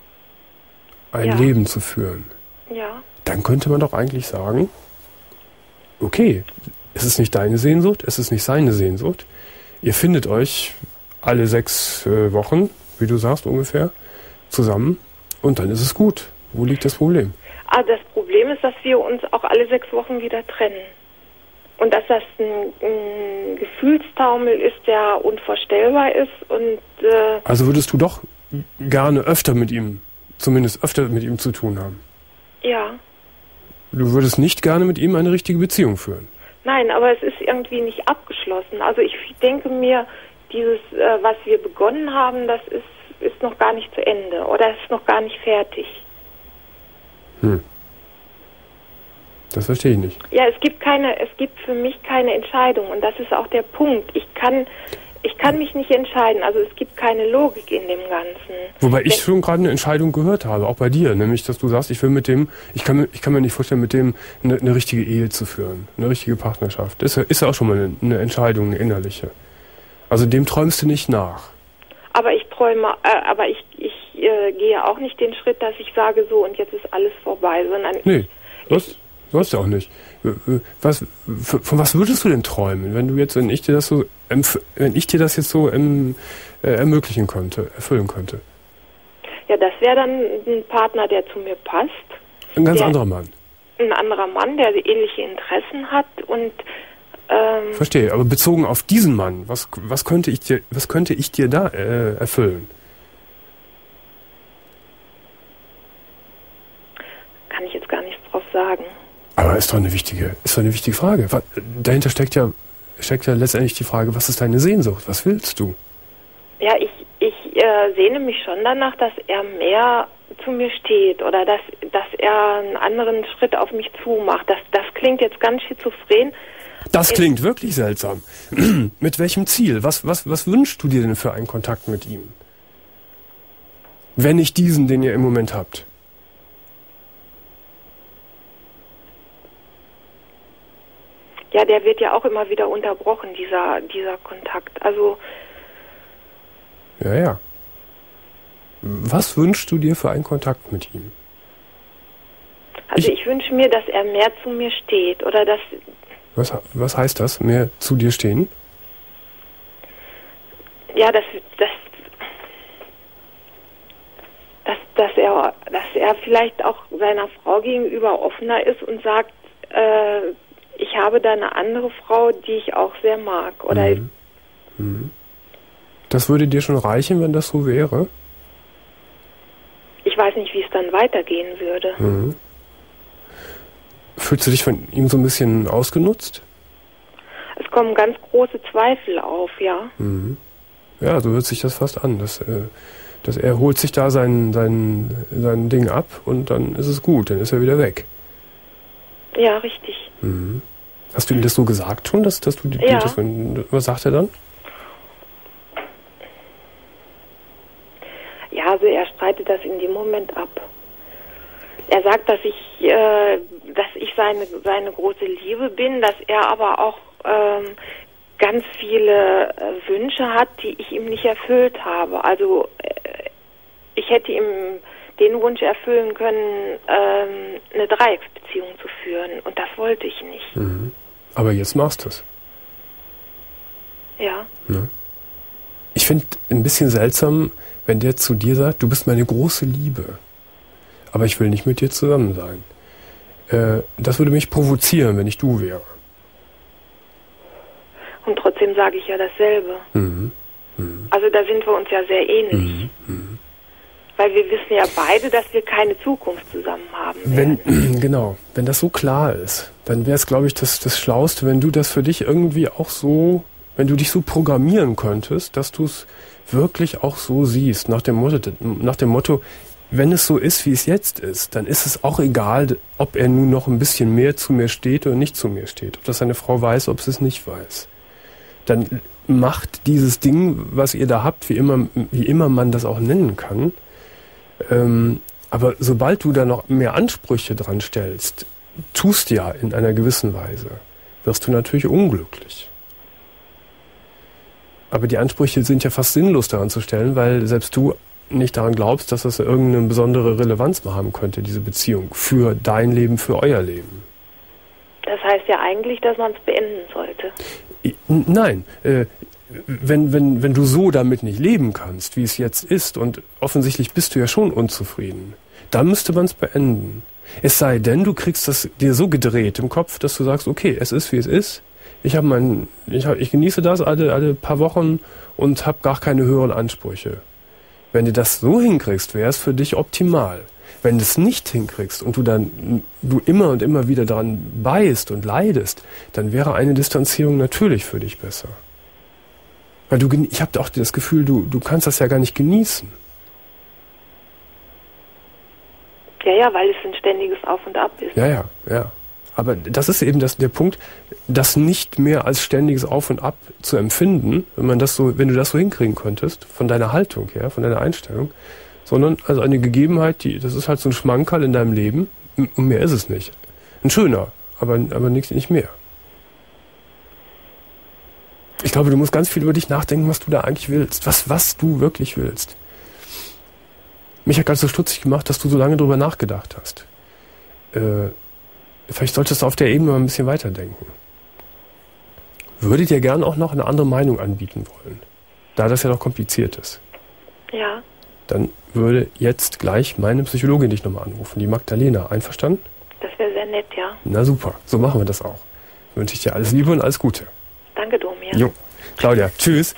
S2: ein ja. Leben zu führen.
S6: Ja.
S2: Dann könnte man doch eigentlich sagen, okay, es ist nicht deine Sehnsucht, es ist nicht seine Sehnsucht. Ihr findet euch alle sechs äh, Wochen, wie du sagst ungefähr, zusammen und dann ist es gut. Wo liegt das Problem?
S6: Ah, das Problem ist, dass wir uns auch alle sechs Wochen wieder trennen. Und dass das ein, ein Gefühlstaumel ist, der unvorstellbar ist. Und äh
S2: also würdest du doch gerne öfter mit ihm, zumindest öfter mit ihm zu tun haben?
S6: Ja.
S2: Du würdest nicht gerne mit ihm eine richtige Beziehung führen?
S6: Nein, aber es ist irgendwie nicht abgeschlossen. Also ich denke mir, dieses, äh, was wir begonnen haben, das ist, ist noch gar nicht zu Ende oder ist noch gar nicht fertig.
S2: Hm. Das verstehe ich nicht.
S6: Ja, es gibt keine, es gibt für mich keine Entscheidung und das ist auch der Punkt. Ich kann, ich kann mich nicht entscheiden. Also es gibt keine Logik in dem Ganzen.
S2: Wobei ich schon gerade eine Entscheidung gehört habe, auch bei dir, nämlich, dass du sagst, ich will mit dem, ich kann mir, ich kann mir nicht vorstellen, mit dem eine, eine richtige Ehe zu führen, eine richtige Partnerschaft. Das ist ja, ist ja auch schon mal eine, eine Entscheidung, eine innerliche. Also dem träumst du nicht nach.
S6: Aber ich träume, äh, aber ich, ich äh, gehe auch nicht den Schritt, dass ich sage so und jetzt ist alles vorbei, sondern
S2: nee, das sollst du auch nicht. Was, von was würdest du denn träumen, wenn du jetzt, wenn ich dir das so, wenn ich dir das jetzt so ähm, äh, ermöglichen könnte, erfüllen könnte?
S6: Ja, das wäre dann ein Partner, der zu mir passt.
S2: Ein ganz
S6: der,
S2: anderer Mann.
S6: Ein anderer Mann, der ähnliche Interessen hat und ähm,
S2: verstehe, aber bezogen auf diesen Mann, was, was könnte ich dir, was könnte ich dir da äh, erfüllen?
S6: Kann ich jetzt gar nichts drauf sagen.
S2: Aber ist doch eine wichtige, ist doch eine wichtige Frage. Dahinter steckt ja, steckt ja letztendlich die Frage, was ist deine Sehnsucht? Was willst du?
S6: Ja, ich, ich äh, sehne mich schon danach, dass er mehr zu mir steht oder dass, dass er einen anderen Schritt auf mich zumacht. Das, das klingt jetzt ganz schizophren.
S2: Das klingt wirklich seltsam. Mit welchem Ziel? Was, was, was wünschst du dir denn für einen Kontakt mit ihm? Wenn nicht diesen, den ihr im Moment habt.
S6: Ja, der wird ja auch immer wieder unterbrochen, dieser, dieser Kontakt. Also.
S2: Ja, ja. Was wünschst du dir für einen Kontakt mit ihm?
S6: Also ich,
S2: ich
S6: wünsche mir, dass er mehr zu mir steht oder dass.
S2: Was, was heißt das? Mehr zu dir stehen?
S6: Ja, dass, dass, dass, dass er, dass er vielleicht auch seiner Frau gegenüber offener ist und sagt, äh, ich habe da eine andere Frau, die ich auch sehr mag. Oder
S2: mhm. Mhm. Das würde dir schon reichen, wenn das so wäre?
S6: Ich weiß nicht, wie es dann weitergehen würde.
S2: Mhm. Fühlst du dich von ihm so ein bisschen ausgenutzt?
S6: Es kommen ganz große Zweifel auf, ja.
S2: Mhm. Ja, so hört sich das fast an. Dass, äh, dass er holt sich da sein, sein, sein Ding ab und dann ist es gut, dann ist er wieder weg.
S6: Ja, richtig.
S2: Mhm. Hast du ihm das so gesagt schon, dass, dass du die,
S6: ja.
S2: das, was sagt er dann?
S6: Ja, also er streitet das in dem Moment ab. Er sagt, dass ich, äh, dass ich seine, seine große Liebe bin, dass er aber auch ähm, ganz viele äh, Wünsche hat, die ich ihm nicht erfüllt habe. Also äh, ich hätte ihm den Wunsch erfüllen können, ähm, eine Dreiecksbeziehung zu führen. Und das wollte ich nicht.
S2: Mhm. Aber jetzt machst du es.
S6: Ja.
S2: ja. Ich finde ein bisschen seltsam, wenn der zu dir sagt, du bist meine große Liebe, aber ich will nicht mit dir zusammen sein. Äh, das würde mich provozieren, wenn ich du wäre.
S6: trotzdem sage ich ja dasselbe.
S2: Mhm. Mhm.
S6: Also da sind wir uns ja sehr ähnlich.
S2: Mhm. Mhm.
S6: Weil wir wissen ja beide, dass wir keine Zukunft zusammen haben
S2: Wenn,
S6: werden.
S2: genau, wenn das so klar ist, dann wäre es, glaube ich, das, das Schlauste, wenn du das für dich irgendwie auch so, wenn du dich so programmieren könntest, dass du es wirklich auch so siehst, nach dem Motto, nach dem Motto, wenn es so ist, wie es jetzt ist, dann ist es auch egal, ob er nun noch ein bisschen mehr zu mir steht oder nicht zu mir steht. Ob das seine Frau weiß, ob sie es nicht weiß. Dann macht dieses Ding, was ihr da habt, wie immer, wie immer man das auch nennen kann. Ähm, aber sobald du da noch mehr Ansprüche dran stellst, tust ja in einer gewissen Weise, wirst du natürlich unglücklich. Aber die Ansprüche sind ja fast sinnlos daran zu stellen, weil selbst du nicht daran glaubst, dass das irgendeine besondere Relevanz haben könnte, diese Beziehung, für dein Leben, für euer Leben.
S6: Das heißt ja eigentlich, dass man es beenden sollte.
S2: Nein, äh, wenn, wenn, wenn du so damit nicht leben kannst, wie es jetzt ist, und offensichtlich bist du ja schon unzufrieden, dann müsste man es beenden. Es sei denn, du kriegst das dir so gedreht im Kopf, dass du sagst, okay, es ist, wie es ist. Ich habe mein, ich, hab, ich genieße das alle, alle paar Wochen und habe gar keine höheren Ansprüche. Wenn du das so hinkriegst, wäre es für dich optimal. Wenn du es nicht hinkriegst und du dann du immer und immer wieder daran beißt und leidest, dann wäre eine Distanzierung natürlich für dich besser. Weil du, ich habe auch das Gefühl, du, du kannst das ja gar nicht genießen.
S6: Ja, ja, weil es ein ständiges Auf und Ab ist.
S2: Ja, ja, ja. Aber das ist eben das, der Punkt, das nicht mehr als ständiges Auf und Ab zu empfinden, wenn man das so, wenn du das so hinkriegen könntest, von deiner Haltung her, von deiner Einstellung, sondern also eine Gegebenheit, die, das ist halt so ein Schmankerl in deinem Leben, und mehr ist es nicht. Ein schöner, aber, aber nicht, nicht mehr. Ich glaube, du musst ganz viel über dich nachdenken, was du da eigentlich willst, was, was du wirklich willst. Mich hat ganz so stutzig gemacht, dass du so lange drüber nachgedacht hast. Äh, vielleicht solltest du auf der Ebene mal ein bisschen weiterdenken. Würde dir gern auch noch eine andere Meinung anbieten wollen, da das ja noch kompliziert ist.
S6: Ja.
S2: Dann würde jetzt gleich meine Psychologin dich nochmal anrufen, die Magdalena. Einverstanden?
S6: Das wäre sehr nett, ja.
S2: Na super, so machen wir das auch. Wünsche ich dir alles Liebe und alles Gute.
S6: Danke, Domian.
S2: Jo. Claudia, tschüss.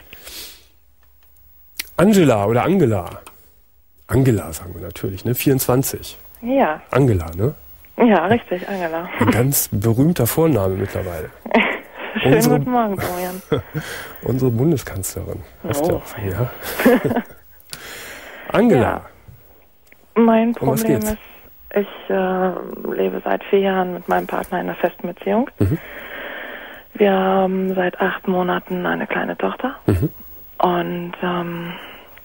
S2: Angela oder Angela. Angela sagen wir natürlich, ne? vierundzwanzig.
S4: Ja.
S2: Angela, ne?
S4: Ja, richtig, Angela.
S2: Ein ganz berühmter Vorname mittlerweile.
S4: Schönen
S2: unsere,
S4: guten Morgen, Domian.
S2: Unsere Bundeskanzlerin.
S4: Oh.
S2: Ja. Angela.
S4: Ja. Mein
S2: Um was
S4: Problem
S2: geht's?
S4: ist, ich äh, lebe seit vier Jahren mit meinem Partner in einer festen Beziehung.
S2: Mhm.
S4: Wir haben seit acht Monaten eine kleine Tochter.
S2: Mhm.
S4: Und ähm,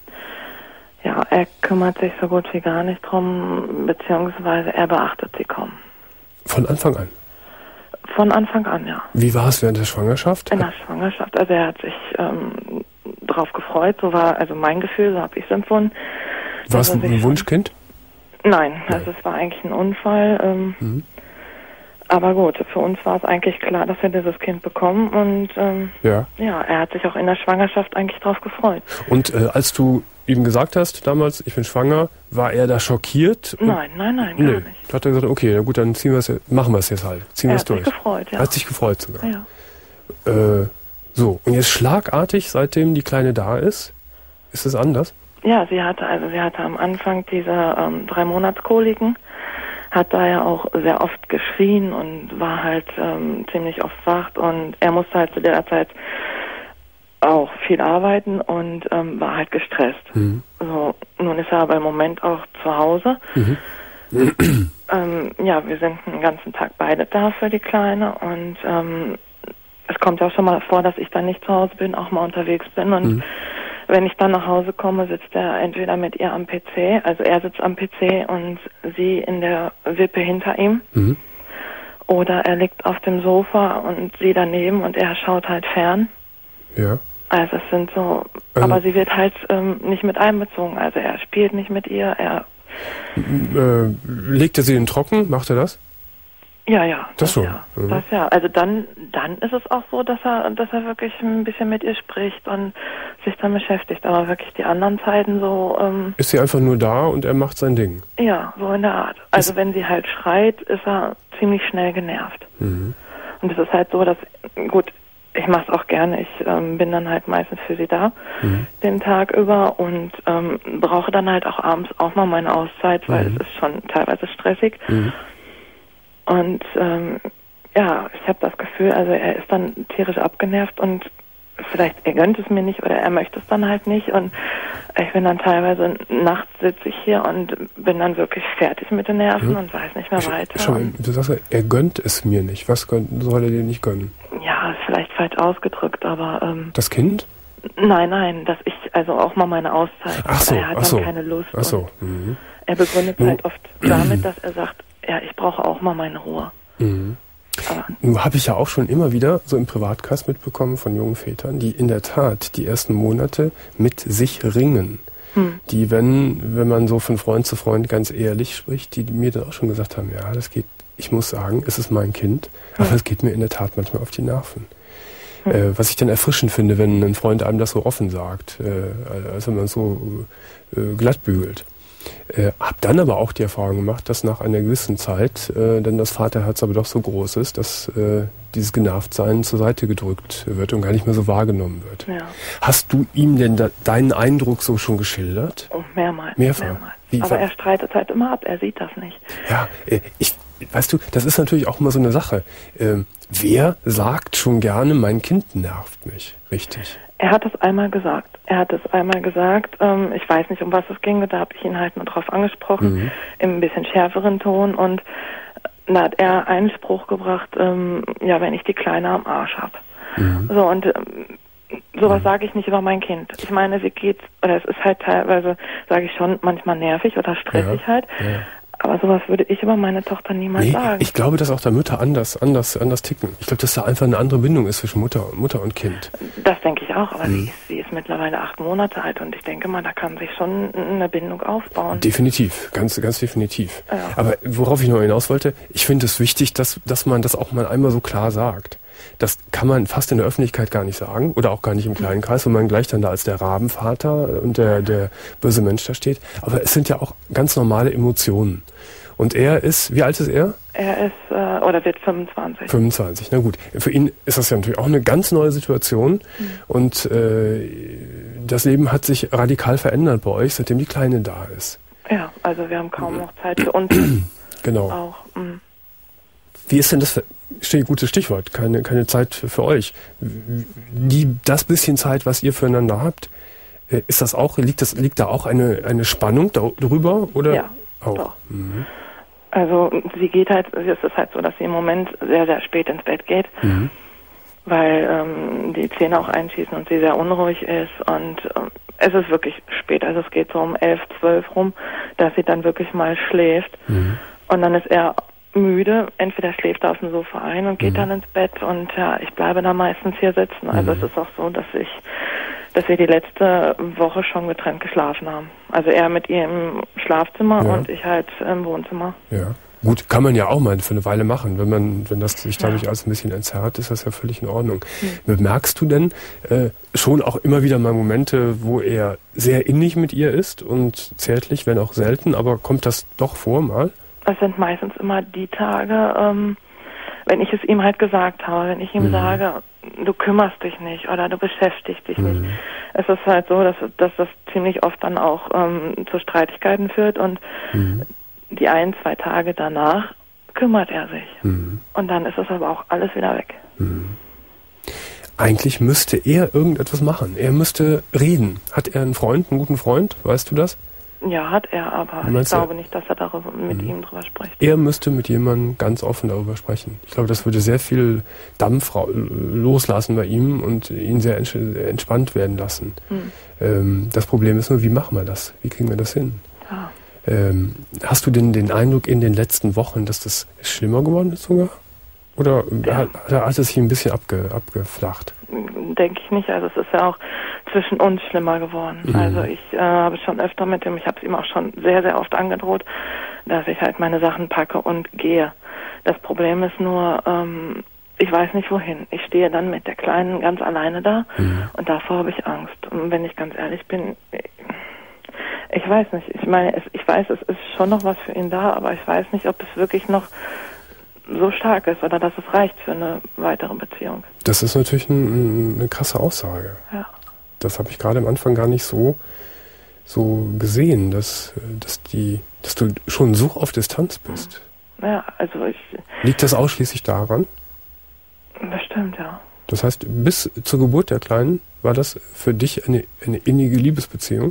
S4: ja, er kümmert sich so gut wie gar nicht drum, beziehungsweise er beachtet sie kaum.
S2: Von Anfang an?
S4: Von Anfang an, ja.
S2: Wie war es während der Schwangerschaft?
S4: In der Schwangerschaft. Also er hat sich ähm, drauf gefreut, so war also mein Gefühl, so habe ich es empfunden.
S2: War es
S4: dass
S2: ein,
S4: er sich
S2: ein Wunschkind?
S4: Nein, also es war eigentlich ein Unfall. Ähm,
S2: Mhm.
S4: Aber gut, für uns war es eigentlich klar, dass wir dieses Kind bekommen und ähm,
S2: Ja.
S4: ja, er hat sich auch in der Schwangerschaft eigentlich drauf gefreut.
S2: Und äh, als du ihm gesagt hast damals, ich bin schwanger, war er da schockiert? Und
S4: Nein, nein, nein, gar
S2: nee.
S4: nicht.
S2: Da hat er gesagt, okay, na gut, dann ziehen wir es, machen wir es jetzt halt. Ziehen wir
S4: Er
S2: es
S4: hat sich
S2: durch.
S4: gefreut, ja.
S2: Er hat sich gefreut sogar.
S4: Ja.
S2: Äh, so, und jetzt schlagartig, seitdem die Kleine da ist, ist es anders?
S4: Ja, sie hatte also sie hatte am Anfang diese ähm, drei Monatskoliken, hat da ja auch sehr oft geschrien und war halt ähm, ziemlich oft wach und er musste halt zu der Zeit auch viel arbeiten und ähm, war halt gestresst.
S2: Mhm.
S4: So, nun ist er aber im Moment auch zu Hause.
S2: Mhm.
S4: Ähm, ja, wir sind den ganzen Tag beide da für die Kleine und ähm, es kommt ja auch schon mal vor, dass ich dann nicht zu Hause bin, auch mal unterwegs bin und
S2: Mhm.
S4: wenn ich dann nach Hause komme, sitzt er entweder mit ihr am P C, also er sitzt am P C und sie in der Wippe hinter ihm,
S2: Mhm.
S4: oder er liegt auf dem Sofa und sie daneben und er schaut halt fern.
S2: Ja.
S4: Also es sind so,
S2: Ähm.
S4: aber sie wird halt ähm, nicht mit einbezogen, also er spielt nicht mit ihr, er,
S2: Äh, legt er sie in den Trocken? Macht er das?
S4: ja, ja.
S2: Das schon.
S4: Ja,
S2: Mhm.
S4: das ja. Also dann, dann ist es auch so, dass er, dass er wirklich ein bisschen mit ihr spricht und sich dann beschäftigt, aber wirklich die anderen Zeiten so, ähm,
S2: Ist sie einfach nur da und er macht sein Ding?
S4: ja, so in der Art. Also
S2: Ist-
S4: wenn sie halt schreit, ist er ziemlich schnell genervt.
S2: Mhm.
S4: Und es ist halt so, dass, gut, ich mache es auch gerne. Ich ähm, bin dann halt meistens für sie da, mhm. den Tag über und ähm, brauche dann halt auch abends auch mal meine Auszeit, weil mhm. es ist schon teilweise stressig. Mhm. Und ähm, ja, ich habe das Gefühl, also er ist dann tierisch abgenervt und vielleicht er gönnt es mir nicht oder er möchte es dann halt nicht und ich bin dann teilweise nachts sitze ich hier und bin dann wirklich fertig mit den Nerven mhm. und weiß nicht mehr weiter.
S2: Schau, du sagst, er gönnt es mir nicht. Was soll er dir nicht gönnen?
S4: Ja, ist vielleicht falsch ausgedrückt, aber ähm,
S2: das Kind?
S4: Nein, nein, dass ich also auch mal meine Auszeit.
S2: Ach so,
S4: er hat
S2: ach
S4: dann
S2: so.
S4: keine Lust.
S2: Ach so. Mhm.
S4: Er begründet mhm. halt oft damit, dass er sagt, ja, ich brauche auch mal meine Ruhe.
S2: Mhm. Nun habe ich ja auch schon immer wieder so im Privatkreis mitbekommen von jungen Vätern, die in der Tat die ersten Monate mit sich ringen. Hm. Die, wenn, wenn man so von Freund zu Freund ganz ehrlich spricht, die mir dann auch schon gesagt haben, ja, das geht, ich muss sagen, es ist mein Kind, hm. aber es geht mir in der Tat manchmal auf die Nerven. Hm. Äh, was ich dann erfrischend finde, wenn ein Freund einem das so offen sagt, äh, als wenn man so äh, glatt bügelt. Äh, hab dann aber auch die Erfahrung gemacht, dass nach einer gewissen Zeit äh, dann das Vaterherz aber doch so groß ist, dass äh, dieses Genervtsein zur Seite gedrückt wird und gar nicht mehr so wahrgenommen wird. Ja. Hast du ihm denn da, deinen Eindruck so schon geschildert?
S4: Oh, mehrmals.
S2: Mehrfach.
S4: mehrmals.
S2: Wie,
S4: aber er streitet halt immer ab, er sieht das nicht.
S2: Ja, äh, ich, weißt du, das ist natürlich auch immer so eine Sache. Äh, wer sagt schon gerne, mein Kind nervt mich? Richtig.
S4: Er hat es einmal gesagt. Er hat es einmal gesagt. Ähm, ich weiß nicht, um was es ging. Da habe ich ihn halt nur drauf angesprochen, mhm. im ein bisschen schärferen Ton. Und da hat er einen Spruch gebracht, ähm, ja, wenn ich die Kleine am Arsch habe. Mhm. So, und ähm, sowas mhm. sage ich nicht über mein Kind. Ich meine, sie geht, oder es ist halt teilweise, sage ich schon, manchmal nervig oder stressig ja. halt. Ja. Aber sowas würde ich über meine Tochter niemals nee, sagen.
S2: Ich glaube, dass auch da Mütter anders, anders, anders ticken. Ich glaube, dass da einfach eine andere Bindung ist zwischen Mutter, Mutter und Kind.
S4: Das denke ich auch, aber
S2: hm.
S4: sie, ist, sie ist mittlerweile acht Monate alt und ich denke mal, da kann sich schon eine Bindung aufbauen.
S2: Definitiv, ganz, ganz definitiv.
S4: Ja.
S2: Aber worauf ich noch hinaus wollte, ich finde es wichtig, dass, dass man das auch mal einmal so klar sagt. Das kann man fast in der Öffentlichkeit gar nicht sagen oder auch gar nicht im kleinen Kreis, wo man gleich dann da als der Rabenvater und der, der böse Mensch da steht. Aber es sind ja auch ganz normale Emotionen. Und er ist, wie alt ist er?
S4: Er ist, äh, oder wird fünfundzwanzig.
S2: fünfundzwanzig, na gut. Für ihn ist das ja natürlich auch eine ganz neue Situation. Mhm. Und äh, das Leben hat sich radikal verändert bei euch, seitdem die Kleine da ist.
S4: Ja, also wir haben kaum noch Zeit für uns.
S2: Genau.
S4: Auch, mh.
S2: Wie ist denn das, für, gutes Stichwort, keine, keine Zeit für, für euch. Die, das bisschen Zeit, was ihr füreinander habt, ist das auch, liegt das, liegt da auch eine, eine Spannung darüber, oder?
S4: Ja,
S2: auch?
S4: Doch.
S2: Mhm.
S4: Also sie geht halt, es ist halt so, dass sie im Moment sehr, sehr spät ins Bett geht, mhm. weil ähm, die Zähne auch einschießen und sie sehr unruhig ist und ähm, es ist wirklich spät, also es geht so um elf, zwölf rum, dass sie dann wirklich mal schläft mhm. und dann ist er müde, entweder schläft er auf dem Sofa ein und geht mhm. dann ins Bett und ja, ich bleibe da meistens hier sitzen. Also mhm. es ist auch so, dass ich, dass wir die letzte Woche schon getrennt geschlafen haben. Also er mit ihr im Schlafzimmer ja. und ich halt im Wohnzimmer.
S2: Ja. Gut, kann man ja auch mal für eine Weile machen. Wenn man, wenn das sich dadurch ja. alles ein bisschen entzerrt, ist das ja völlig in Ordnung. Mhm. Bemerkst du denn äh, schon auch immer wieder mal Momente, wo er sehr innig mit ihr ist und zärtlich, wenn auch selten, aber kommt das doch vor mal?
S4: Es sind meistens immer die Tage, ähm, wenn ich es ihm halt gesagt habe, wenn ich ihm mhm. sage, du kümmerst dich nicht oder du beschäftigst dich mhm. nicht. Es ist halt so, dass, dass das ziemlich oft dann auch ähm, zu Streitigkeiten führt und mhm. die ein, zwei Tage danach kümmert er sich. Mhm. Und dann ist es aber auch alles wieder weg.
S2: Mhm. Eigentlich müsste er irgendetwas machen. Er müsste reden. Hat er einen Freund, einen guten Freund? Weißt du das?
S4: Ja, hat er, aber ich glaube nicht, dass er darüber mit mhm. ihm drüber spricht.
S2: Er müsste mit jemandem ganz offen darüber sprechen. Ich glaube, das würde sehr viel Dampf loslassen bei ihm und ihn sehr entspannt werden lassen. Mhm. Ähm, das Problem ist nur, wie machen wir das? Wie kriegen wir das hin? Ja. Ähm, hast du denn den Eindruck in den letzten Wochen, dass das schlimmer geworden ist sogar? Oder ja. hat, hat es sich ein bisschen abge, abgeflacht?
S4: Denke ich nicht. Also es ist ja auch zwischen uns schlimmer geworden. Mhm. Also ich äh, habe schon öfter mit ihm, ich habe es ihm auch schon sehr, sehr oft angedroht, dass ich halt meine Sachen packe und gehe. Das Problem ist nur, ähm, ich weiß nicht wohin. Ich stehe dann mit der Kleinen ganz alleine da mhm. und davor habe ich Angst. Und wenn ich ganz ehrlich bin, ich, ich weiß nicht. Ich meine, es, ich weiß, es ist schon noch was für ihn da, aber ich weiß nicht, ob es wirklich noch so stark ist oder dass es reicht für eine weitere Beziehung.
S2: Das ist natürlich ein, eine krasse Aussage.
S4: Ja.
S2: Das habe ich gerade am Anfang gar nicht so, so gesehen, dass, dass, die, dass du schon so auf Distanz bist.
S4: Ja, also ich...
S2: Liegt das ausschließlich daran?
S4: Bestimmt, ja.
S2: Das heißt, bis zur Geburt der Kleinen war das für dich eine, eine innige Liebesbeziehung?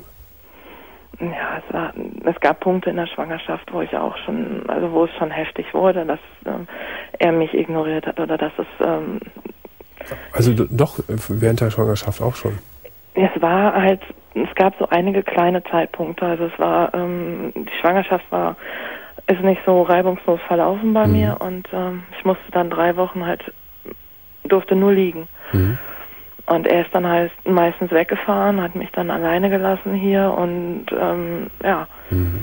S4: Ja, es war, es gab Punkte in der Schwangerschaft, wo ich auch schon, also wo es schon heftig wurde, dass ähm, er mich ignoriert hat oder dass es... Ähm,
S2: also d- doch während der Schwangerschaft auch schon?
S4: Es war halt, es gab so einige kleine Zeitpunkte, also es war, ähm, die Schwangerschaft war, ist nicht so reibungslos verlaufen bei mhm. mir und ähm, ich musste dann drei Wochen halt, durfte nur liegen. Mhm. Und er ist dann halt meistens weggefahren, hat mich dann alleine gelassen hier und ähm, ja.
S2: Mhm.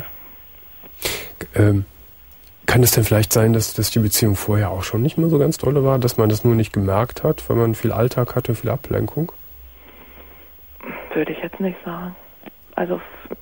S2: Ähm, kann es denn vielleicht sein, dass, dass die Beziehung vorher auch schon nicht mehr so ganz dolle war, dass man das nur nicht gemerkt hat, weil man viel Alltag hatte, viel Ablenkung?
S4: Würde ich jetzt nicht sagen. Also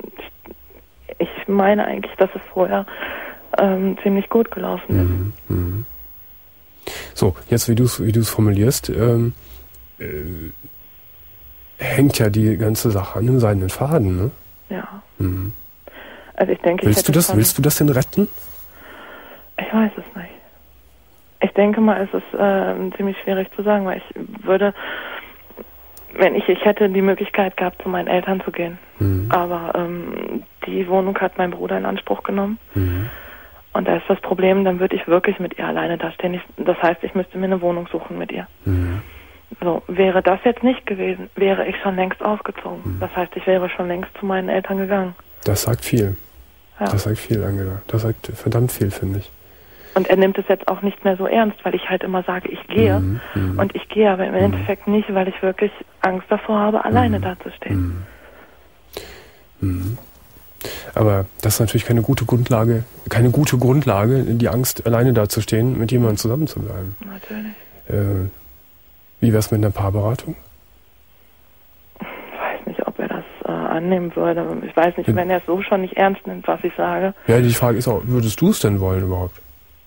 S4: ich, ich meine eigentlich, dass es vorher ähm, ziemlich gut gelaufen ist.
S2: Mhm. Mhm. So, jetzt wie du es wie du es formulierst, ähm, äh, hängt ja die ganze Sache an einem seidenen Faden, ne?
S4: Ja.
S2: Mhm.
S4: Also ich denke,
S2: willst
S4: ich
S2: du das, schon, willst du das denn retten?
S4: Ich weiß es nicht. Ich denke mal, es ist äh, ziemlich schwierig zu sagen, weil ich würde, wenn ich, ich hätte die Möglichkeit gehabt, zu meinen Eltern zu gehen. Mhm. Aber ähm, die Wohnung hat mein Bruder in Anspruch genommen. Mhm. Und da ist das Problem, dann würde ich wirklich mit ihr alleine dastehen. Ich, das heißt, ich müsste mir eine Wohnung suchen mit ihr. Mhm. So, wäre das jetzt nicht gewesen, wäre ich schon längst ausgezogen. Mhm. Das heißt, ich wäre schon längst zu meinen Eltern gegangen.
S2: Das sagt viel.
S4: Ja.
S2: Das sagt viel, Angela. Das sagt verdammt viel, finde ich.
S4: Und er nimmt es jetzt auch nicht mehr so ernst, weil ich halt immer sage, ich gehe. Mhm. Mhm. Und ich gehe aber im mhm. Endeffekt nicht, weil ich wirklich Angst davor habe, alleine mhm. dazustehen.
S2: Mhm. Mhm. Aber das ist natürlich keine gute Grundlage, keine gute Grundlage, die Angst, alleine dazustehen, mit jemandem zusammen zu bleiben.
S4: Natürlich.
S2: Äh, wie wär's mit einer Paarberatung?
S4: Ich weiß nicht, ob er das äh, annehmen würde. Ich weiß nicht, ja. wenn er es so schon nicht ernst nimmt, was ich sage.
S2: Ja, die Frage ist auch, würdest du es denn wollen überhaupt?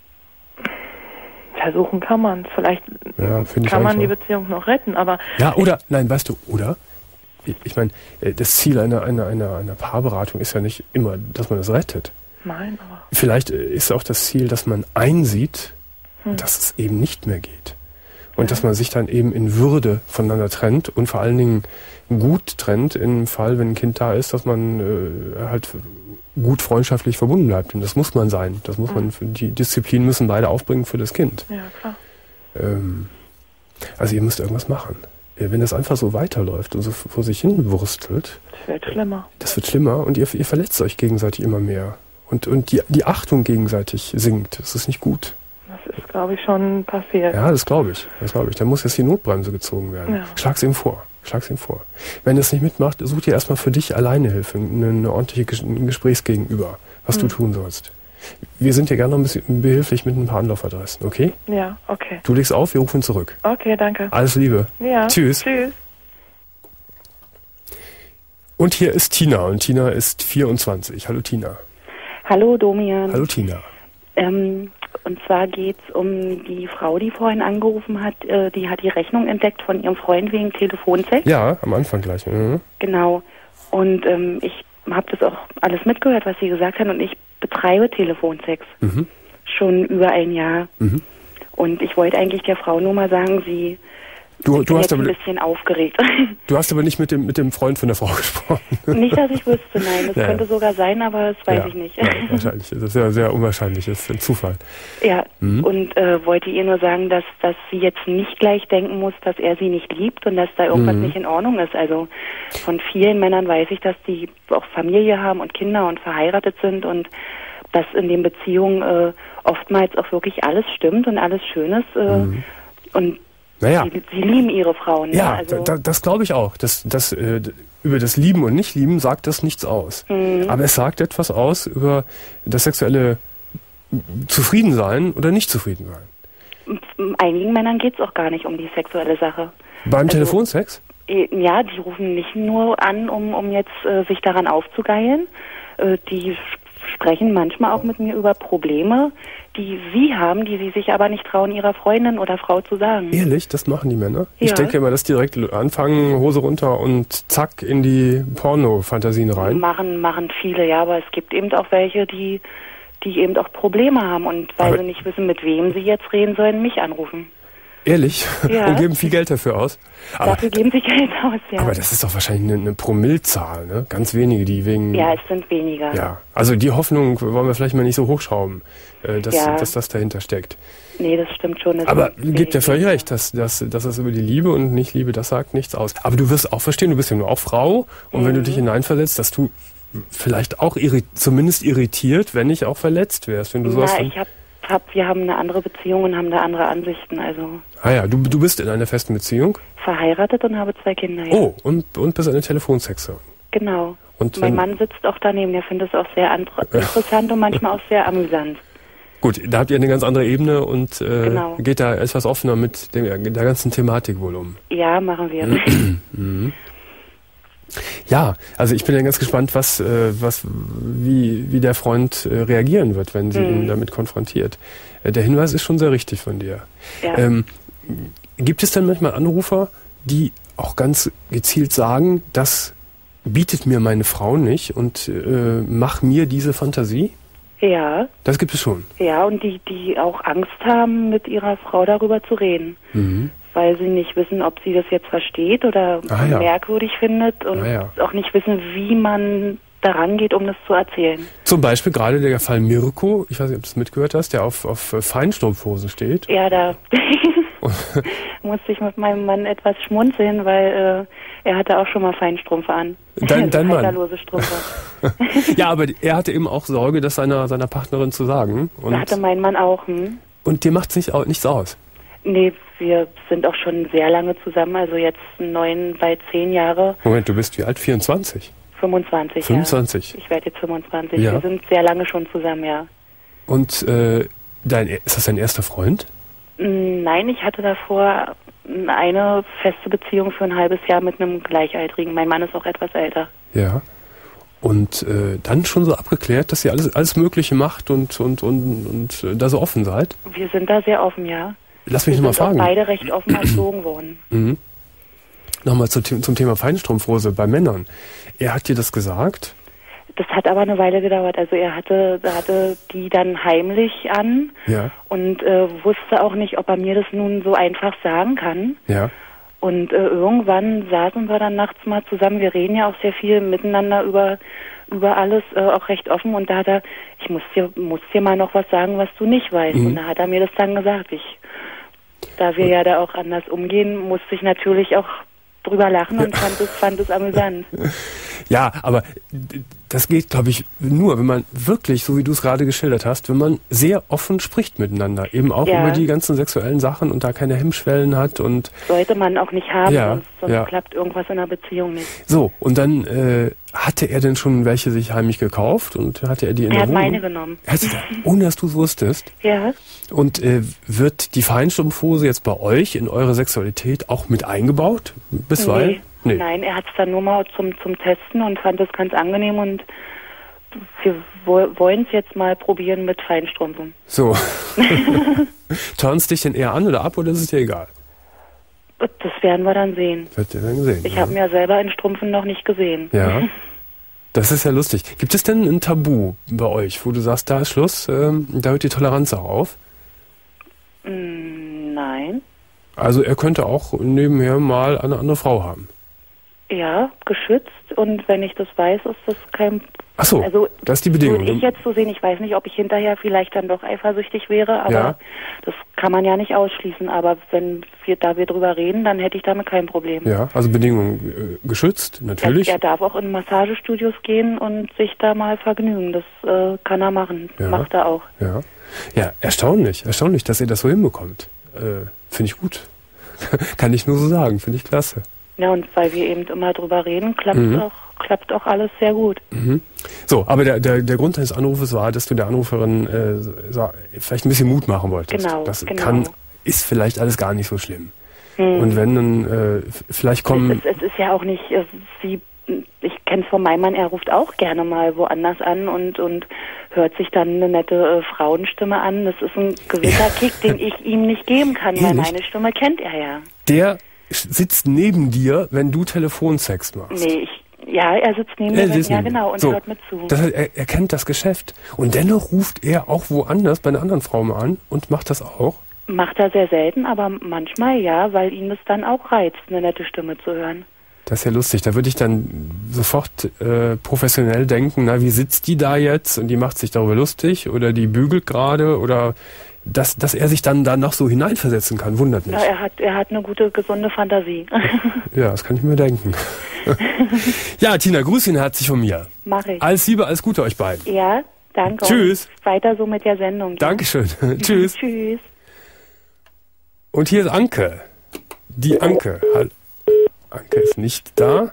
S4: Versuchen kann man. Vielleicht
S2: ja,
S4: kann man die Beziehung noch retten, aber...
S2: Ja, oder, nein, weißt du, oder? Ich meine, das Ziel einer, einer, einer, einer Paarberatung ist ja nicht immer, dass man es rettet.
S4: Nein, aber...
S2: Vielleicht ist auch das Ziel, dass man einsieht, hm. dass es eben nicht mehr geht. Und ja. dass man sich dann eben in Würde voneinander trennt und vor allen Dingen gut trennt, im Fall, wenn ein Kind da ist, dass man äh, halt gut freundschaftlich verbunden bleibt. Und das muss man sein. Das muss hm. man, für die Disziplin müssen beide aufbringen für das Kind.
S4: Ja, klar.
S2: Ähm, also ihr müsst irgendwas machen. Wenn das einfach so weiterläuft und so vor sich hin wurstelt,
S4: das wird schlimmer.
S2: Das wird schlimmer und ihr, ihr verletzt euch gegenseitig immer mehr. Und, und die, die Achtung gegenseitig sinkt. Das ist nicht gut.
S4: Das ist, glaube ich, schon passiert.
S2: Ja, das glaube ich. Das glaube ich. Da muss jetzt die Notbremse gezogen werden. Ja. Schlag's ihm vor. Schlag's ihm vor. Wenn er es nicht mitmacht, such dir erstmal für dich alleine Hilfe. Eine, eine ordentliche ein Gesprächsgegenüber, was mhm. du tun sollst. Wir sind dir gerne noch ein bisschen behilflich mit ein paar Anlaufadressen, okay?
S4: Ja, okay.
S2: Du legst auf, wir rufen zurück.
S4: Okay, danke.
S2: Alles Liebe.
S4: Ja.
S2: Tschüss.
S4: Tschüss.
S2: Und hier ist Tina und Tina ist vierundzwanzig. Hallo Tina.
S7: Hallo Domian.
S2: Hallo Tina.
S7: Ähm, und zwar geht es um die Frau, die vorhin angerufen hat. Äh, die hat die Rechnung entdeckt von ihrem Freund wegen Telefonsex.
S2: Ja, am Anfang gleich. Mhm.
S7: Genau. Und ähm, ich habe das auch alles mitgehört, was sie gesagt hat. Und ich betreibe Telefonsex. Mhm. Schon über ein Jahr. Mhm. Und ich wollte eigentlich der Frau nur mal sagen, sie...
S2: Du,
S7: ich
S2: du
S7: bin
S2: hast
S7: jetzt
S2: aber,
S7: ein bisschen aufgeregt.
S2: Du hast aber nicht mit dem, mit dem Freund von der Frau gesprochen.
S7: Nicht, dass ich wüsste, nein. Das
S2: ja.
S7: könnte sogar sein, aber das weiß
S2: ja.
S7: ich nicht.
S2: Ja, wahrscheinlich. Das ist ja sehr unwahrscheinlich. Das ist ein Zufall.
S7: Ja,
S2: mhm.
S7: und äh, wollte ihr nur sagen, dass, dass sie jetzt nicht gleich denken muss, dass er sie nicht liebt und dass da irgendwas mhm. nicht in Ordnung ist. Also von vielen Männern weiß ich, dass die auch Familie haben und Kinder und verheiratet sind und dass in den Beziehungen äh, oftmals auch wirklich alles stimmt und alles schön ist. Äh, mhm. Und
S2: Naja.
S7: Sie, sie lieben ihre Frauen.
S2: Ja,
S7: ne? also
S2: da, das glaube ich auch. Das, das, äh, über das Lieben und Nicht-Lieben sagt das nichts aus. Mhm. Aber es sagt etwas aus über das sexuelle Zufriedensein oder Nicht-Zufriedensein.
S7: Einigen Männern geht es auch gar nicht um die sexuelle Sache.
S2: Beim
S7: also,
S2: Telefonsex?
S7: Ja, die rufen nicht nur an, um, um jetzt äh, sich daran aufzugeilen. Äh, die sprechen manchmal auch mit mir über Probleme, die sie haben, die sie sich aber nicht trauen, ihrer Freundin oder Frau zu sagen.
S2: Ehrlich? Das machen die Männer?
S7: Ja.
S2: Ich denke immer, dass die direkt anfangen, Hose runter und zack in die Porno-Fantasien rein.
S7: Machen, machen viele, ja, aber es gibt eben auch welche, die, die eben auch Probleme haben und weil
S2: aber
S7: sie nicht wissen, mit wem sie jetzt reden sollen, mich anrufen.
S2: Ehrlich?
S7: Ja.
S2: Und geben viel Geld dafür aus? Aber,
S7: Dafür geben sie Geld aus, ja.
S2: aber das ist doch wahrscheinlich eine, eine Promillzahl, ne? Ganz wenige, die wegen...
S7: Ja, es sind weniger.
S2: Ja, also die Hoffnung wollen wir vielleicht mal nicht so hochschrauben, äh, dass,
S7: Ja.
S2: dass das dahinter steckt.
S7: Nee, das stimmt schon. Das
S2: Aber
S7: sind
S2: gibt ja völlig
S7: weniger.
S2: recht, dass, dass, dass das über die Liebe und nicht Liebe, das sagt nichts aus. Aber du wirst auch verstehen, du bist ja nur auch Frau und
S7: Mhm.
S2: wenn du dich hineinversetzt, dass du vielleicht auch irri- zumindest irritiert, wenn nicht auch verletzt wärst, wenn du sowas
S7: Na,
S2: von...
S7: ich hab, hab, wir haben eine andere Beziehung und haben da andere Ansichten, also
S2: Ah ja, du, du bist in einer festen Beziehung?
S7: verheiratet und habe zwei Kinder. Ja.
S2: Oh, und, und bist eine Telefonsexerin.
S7: Genau.
S2: Und
S7: Mein
S2: wenn-
S7: Mann sitzt auch daneben, der findet es auch sehr andre- interessant und manchmal auch sehr amüsant.
S2: Gut, da habt ihr eine ganz andere Ebene und äh,
S7: Genau.
S2: geht da etwas offener mit der, der ganzen Thematik wohl um.
S7: Ja, machen wir.
S2: Mhm. Ja, also ich bin ja ganz gespannt, was, äh, was, wie, wie der Freund äh, reagieren wird, wenn sie
S7: Mhm.
S2: ihn damit konfrontiert. Äh, der Hinweis ist schon sehr richtig von dir.
S7: Ja.
S2: Ähm, gibt es denn manchmal Anrufer, die auch ganz gezielt sagen, das bietet mir meine Frau nicht und äh, mach mir diese Fantasie?
S7: Ja,
S2: Das gibt es schon.
S7: ja, und die, die auch Angst haben, mit ihrer Frau darüber zu reden.
S2: Mhm.
S7: Weil sie nicht wissen, ob sie das jetzt versteht oder
S2: Ah, ja.
S7: merkwürdig findet und
S2: Ah, ja.
S7: auch nicht wissen, wie man daran geht, um das zu erzählen.
S2: Zum Beispiel gerade der Fall Mirko, ich weiß nicht, ob du es mitgehört hast, der auf, auf Feinstrumpfhosen steht.
S7: Ja, da musste ich mit meinem Mann etwas schmunzeln, weil äh, er hatte auch schon mal Feinstrümpfe an.
S2: Dein- dein Mann?
S7: Halterlose Strümpfe.
S2: Ja, aber er hatte eben auch Sorge, das seiner, seiner Partnerin zu sagen.
S7: Da
S2: Und,
S7: hatte mein Mann auch, hm?
S2: und dir macht es nicht, au- nichts aus.
S7: Nee, wir sind auch schon sehr lange zusammen, also jetzt neun, bald zehn Jahre,
S2: Moment, du bist wie alt? vierundzwanzig?
S7: fünfundzwanzig.
S2: fünfundzwanzig.
S7: Ja. Ich werde jetzt fünfundzwanzig.
S2: Ja.
S7: Wir sind sehr lange schon zusammen, ja.
S2: Und äh, dein, ist das dein erster Freund?
S7: Mm, Nein, ich hatte davor eine feste Beziehung für ein halbes Jahr mit einem Gleichaltrigen. Mein Mann ist auch etwas älter.
S2: Ja. Und äh, dann schon so abgeklärt, dass ihr alles, alles Mögliche macht und, und, und, und äh, da so offen seid?
S7: Wir sind da sehr offen, ja.
S2: Lass mich
S7: Wir
S2: nochmal
S7: sind auch
S2: fragen.
S7: beide recht offen erzogen worden.
S2: Mhm. Nochmal zu, zum Thema Feinstrumpfhose bei Männern. Er hat dir das gesagt?
S7: Das hat aber eine Weile gedauert. Also er hatte, hatte die dann heimlich an
S2: Ja.
S7: und äh, wusste auch nicht, ob er mir das nun so einfach sagen kann.
S2: Ja.
S7: Und äh, irgendwann saßen wir dann nachts mal zusammen. Wir reden ja auch sehr viel miteinander über über alles, äh, auch recht offen. Und da hat er, ich muss dir, muss dir mal noch was sagen, was du nicht weißt.
S2: Mhm.
S7: Und da hat er mir das dann gesagt. Ich, da wir ja da auch anders umgehen, musste ich natürlich auch drüber lachen und fand es, fand es amüsant.
S2: Ja, aber d- das geht, glaube ich, nur, wenn man wirklich, so wie du es gerade geschildert hast, wenn man sehr offen spricht miteinander, eben auch
S7: Ja.
S2: über die ganzen sexuellen Sachen und da keine Hemmschwellen hat und
S7: Sollte man auch nicht haben,
S2: Ja,
S7: sonst, sonst
S2: ja.
S7: klappt irgendwas in der Beziehung nicht.
S2: so. Und dann äh, hatte er denn schon welche sich heimlich gekauft und hatte er die in
S7: Er
S2: der
S7: hat
S2: Wohnung?
S7: meine genommen.
S2: Er hat sie da, ohne dass du es wusstest.
S7: Ja,
S2: Und äh, wird die Feinstrumpfhose jetzt bei euch in eure Sexualität auch mit eingebaut? Bisweilen?
S7: nee. Nein, er hat es dann nur mal zum, zum Testen und fand es ganz angenehm und wir wo, wollen es jetzt mal probieren mit Feinstrümpfen.
S2: So. Turnst dich denn eher an oder ab oder ist es dir egal?
S7: Das werden wir dann sehen.
S2: Wird ihr dann sehen.
S7: Ich
S2: ja.
S7: habe mir selber in Strümpfen noch nicht gesehen.
S2: Ja. Das ist ja lustig. Gibt es denn ein Tabu bei euch, wo du sagst, da ist Schluss, ähm, da hört die Toleranz auch auf?
S7: Mm, Nein.
S2: Also er könnte auch nebenher mal eine andere Frau haben.
S7: Ja, geschützt und wenn ich das weiß, ist das kein...
S2: Ach so,
S7: Also,
S2: das ist die Bedingung.
S7: Würde ich jetzt so sehen, ich weiß nicht, ob ich hinterher vielleicht dann doch eifersüchtig wäre, aber
S2: Ja.
S7: das kann man ja nicht ausschließen. Aber wenn wir da wir drüber reden, dann hätte ich damit kein Problem.
S2: Ja, also Bedingung äh, geschützt, natürlich.
S7: Er, er darf auch in Massagestudios gehen und sich da mal vergnügen. Das äh, kann er machen.
S2: Ja.
S7: Macht er auch.
S2: Ja. Ja, erstaunlich, erstaunlich, dass ihr das so hinbekommt. Äh, Finde ich gut. Kann ich nur so sagen, finde ich klasse.
S7: Ja, und weil wir eben immer drüber reden, klappt
S2: Mhm.
S7: auch klappt auch alles sehr gut.
S2: Mhm. So, aber der, der, der Grund deines Anrufes war, dass du der Anruferin äh, sa- vielleicht ein bisschen Mut machen wolltest.
S7: Genau,
S2: Das
S7: genau.
S2: kann, ist vielleicht alles gar nicht so schlimm.
S7: Hm.
S2: Und wenn dann äh, f- vielleicht kommen...
S7: Es, es, es ist ja auch nicht, äh, sie, ich kenne kenne es von meinem Mann, er ruft auch gerne mal woanders an und, und hört sich dann eine nette äh, Frauenstimme an. Das ist ein gewisser Kick, den ich ihm nicht geben kann, weil meine Stimme kennt er ja.
S2: Der sitzt neben dir, wenn du Telefonsex machst.
S7: Nee, ich, ja, er sitzt neben mir, ja genau, und so, hört mit zu.
S2: Das heißt, er, er kennt das Geschäft. Und dennoch ruft er auch woanders bei einer anderen Frau mal an und macht das auch?
S7: Macht er sehr selten, aber manchmal ja, weil ihn das dann auch reizt, eine nette Stimme zu hören.
S2: Das ist ja lustig. Da würde ich dann sofort äh, professionell denken, na, wie sitzt die da jetzt und die macht sich darüber lustig oder die bügelt gerade oder dass, dass er sich dann da noch so hineinversetzen kann, wundert mich.
S7: Ja, er hat, er hat eine gute, gesunde Fantasie.
S2: Ja, das kann ich mir denken. Ja, Tina, grüß ihn herzlich von mir.
S7: Mach ich.
S2: Alles Liebe, alles Gute euch beiden.
S7: Ja, danke.
S2: Tschüss.
S7: Und weiter so mit der Sendung. Ja?
S2: Dankeschön. Tschüss.
S7: Tschüss.
S2: Und hier ist Anke. Die Anke. Hallo. Anke ist nicht da.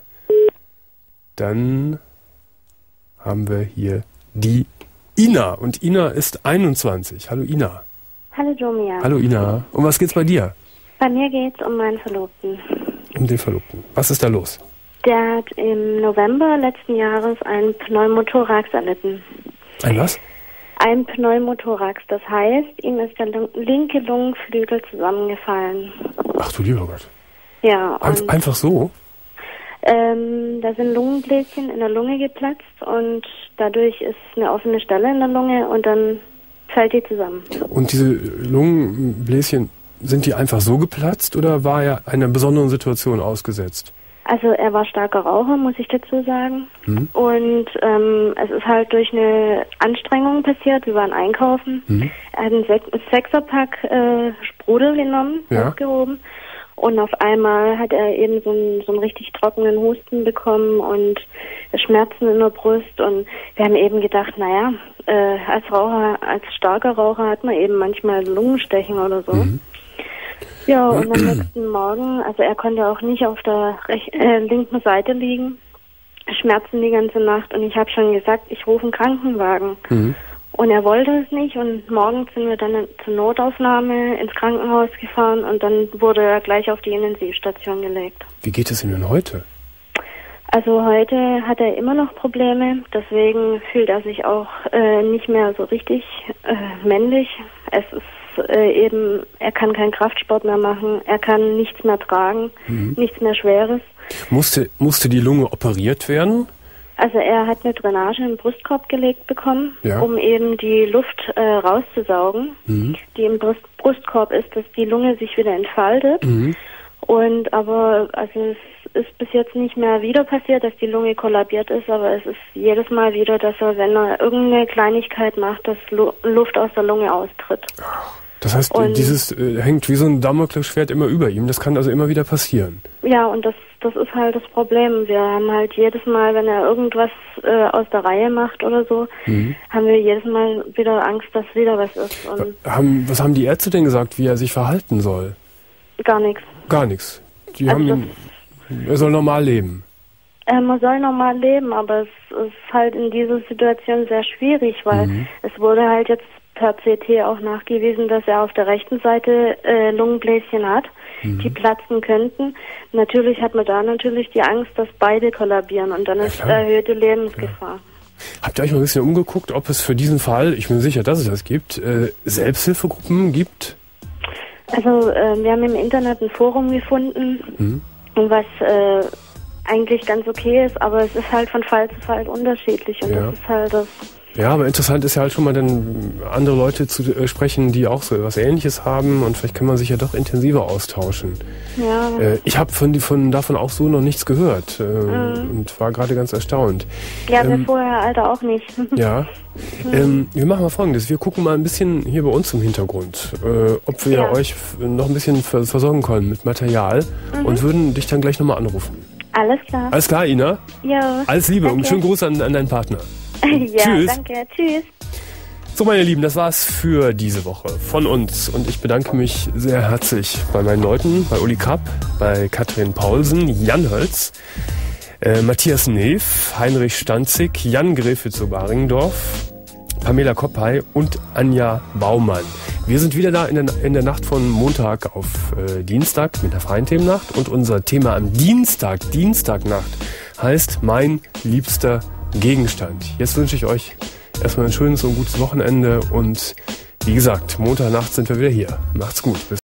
S2: Dann haben wir hier die Ina. Und Ina ist einundzwanzig. Hallo Ina.
S3: Hallo Domian.
S2: Hallo Ina. Um was geht's bei dir?
S3: Bei mir geht's um meinen Verlobten.
S2: Um den Verlobten. Was ist da los?
S3: Der hat im November letzten Jahres einen Pneumothorax erlitten.
S2: Ein was?
S3: Ein Pneumothorax. Das heißt, ihm ist der linke Lungenflügel zusammengefallen.
S2: Ach du lieber Gott.
S3: Ja.
S2: Ein, einfach so?
S3: Ähm, da sind Lungenbläschen in der Lunge geplatzt und dadurch ist eine offene Stelle in der Lunge und dann fällt die zusammen.
S2: Und diese Lungenbläschen, sind die einfach so geplatzt oder war er einer besonderen Situation ausgesetzt?
S3: Also er war starker Raucher, muss ich dazu sagen.
S2: Mhm.
S3: Und ähm, es ist halt durch eine Anstrengung passiert. Wir waren einkaufen. Mhm. Er hat einen Sech- Sechserpack äh, Sprudel genommen,
S2: ja.
S3: hochgehoben. Und auf einmal hat er eben so einen, so einen richtig trockenen Husten bekommen und Schmerzen in der Brust. Und wir haben eben gedacht, naja, äh, als Raucher, als starker Raucher hat man eben manchmal Lungenstechen oder so. Mhm. Ja, und am nächsten Morgen, also er konnte auch nicht auf der rech- äh, linken Seite liegen, Schmerzen die ganze Nacht. Und ich habe schon gesagt, ich rufe einen Krankenwagen. Mhm. Und er wollte es nicht und morgens sind wir dann zur Notaufnahme ins Krankenhaus gefahren und dann wurde er gleich auf die Intensivstation gelegt.
S2: Wie geht es ihm denn heute?
S3: Also heute hat er immer noch Probleme, deswegen fühlt er sich auch äh, nicht mehr so richtig äh, männlich. Es ist äh, eben, er kann keinen Kraftsport mehr machen, er kann nichts mehr tragen, mhm. nichts mehr Schweres.
S2: Musste, musste die Lunge operiert werden?
S3: Also er hat eine Drainage im Brustkorb gelegt bekommen, ja. um eben die Luft äh, rauszusaugen, mhm. die im Brust- Brustkorb ist, dass die Lunge sich wieder entfaltet. Mhm. Und aber also es ist bis jetzt nicht mehr wieder passiert, dass die Lunge kollabiert ist, aber es ist jedes Mal wieder, dass er, wenn er irgendeine Kleinigkeit macht, dass Lu- Luft aus der Lunge austritt.
S2: Das heißt, und dieses äh, hängt wie so ein Damoklesschwert immer über ihm. Das kann also immer wieder passieren.
S3: Ja, und das das ist halt das Problem. Wir haben halt jedes Mal, wenn er irgendwas äh, aus der Reihe macht oder so, mhm. haben wir jedes Mal wieder Angst, dass wieder was ist. Und
S2: haben, was haben die Ärzte denn gesagt, wie er sich verhalten soll?
S3: Gar nichts.
S2: Gar nichts. Die
S3: also
S2: haben ihn, er soll normal leben.
S3: Äh, man soll normal leben, aber es ist halt in dieser Situation sehr schwierig, weil mhm. es wurde halt jetzt per C T auch nachgewiesen, dass er auf der rechten Seite äh, Lungenbläschen hat, mhm. die platzen könnten. Natürlich hat man da natürlich die Angst, dass beide kollabieren und dann ja, ist klar. erhöhte Lebensgefahr.
S2: Ja. Habt ihr euch mal ein bisschen umgeguckt, ob es für diesen Fall, ich bin sicher, dass es das gibt, äh, Selbsthilfegruppen gibt?
S3: Also äh, wir haben im Internet ein Forum gefunden, mhm. was äh, eigentlich ganz okay ist, aber es ist halt von Fall zu Fall unterschiedlich und ja. das ist halt das...
S2: Ja, aber interessant ist ja halt schon mal dann andere Leute zu äh, sprechen, die auch so etwas Ähnliches haben und vielleicht kann man sich ja doch intensiver austauschen.
S3: Ja.
S2: Äh, ich habe von, von davon auch so noch nichts gehört äh, mhm. und war gerade ganz erstaunt.
S3: Ja, wir ähm, vorher Alter auch nicht.
S2: Ja. Mhm. Ähm, wir machen mal Folgendes, wir gucken mal ein bisschen hier bei uns im Hintergrund, äh, ob wir ja. euch noch ein bisschen versorgen können mit Material mhm. und würden dich dann gleich nochmal anrufen.
S3: Alles klar.
S2: Alles klar, Ina?
S3: Ja.
S2: Alles Liebe
S3: danke.
S2: Und schönen Gruß an, an deinen Partner.
S3: Ja,
S2: Tschüss.
S3: danke. Tschüss.
S2: So, meine Lieben, das war's für diese Woche von uns. Und ich bedanke mich sehr herzlich bei meinen Leuten, bei Uli Kapp, bei Katrin Paulsen, Jan Hölz, äh, Matthias Neef, Heinrich Stanzig, Jan Gräfe zu Baringdorf, Pamela Koppay und Anja Baumann. Wir sind wieder da in der, in der Nacht von Montag auf äh, Dienstag mit der freien Themennacht. Und unser Thema am Dienstag, Dienstagnacht, heißt Mein liebster Gegenstand. Jetzt wünsche ich euch erstmal ein schönes und gutes Wochenende und wie gesagt, Montagnacht sind wir wieder hier. Macht's gut. Bis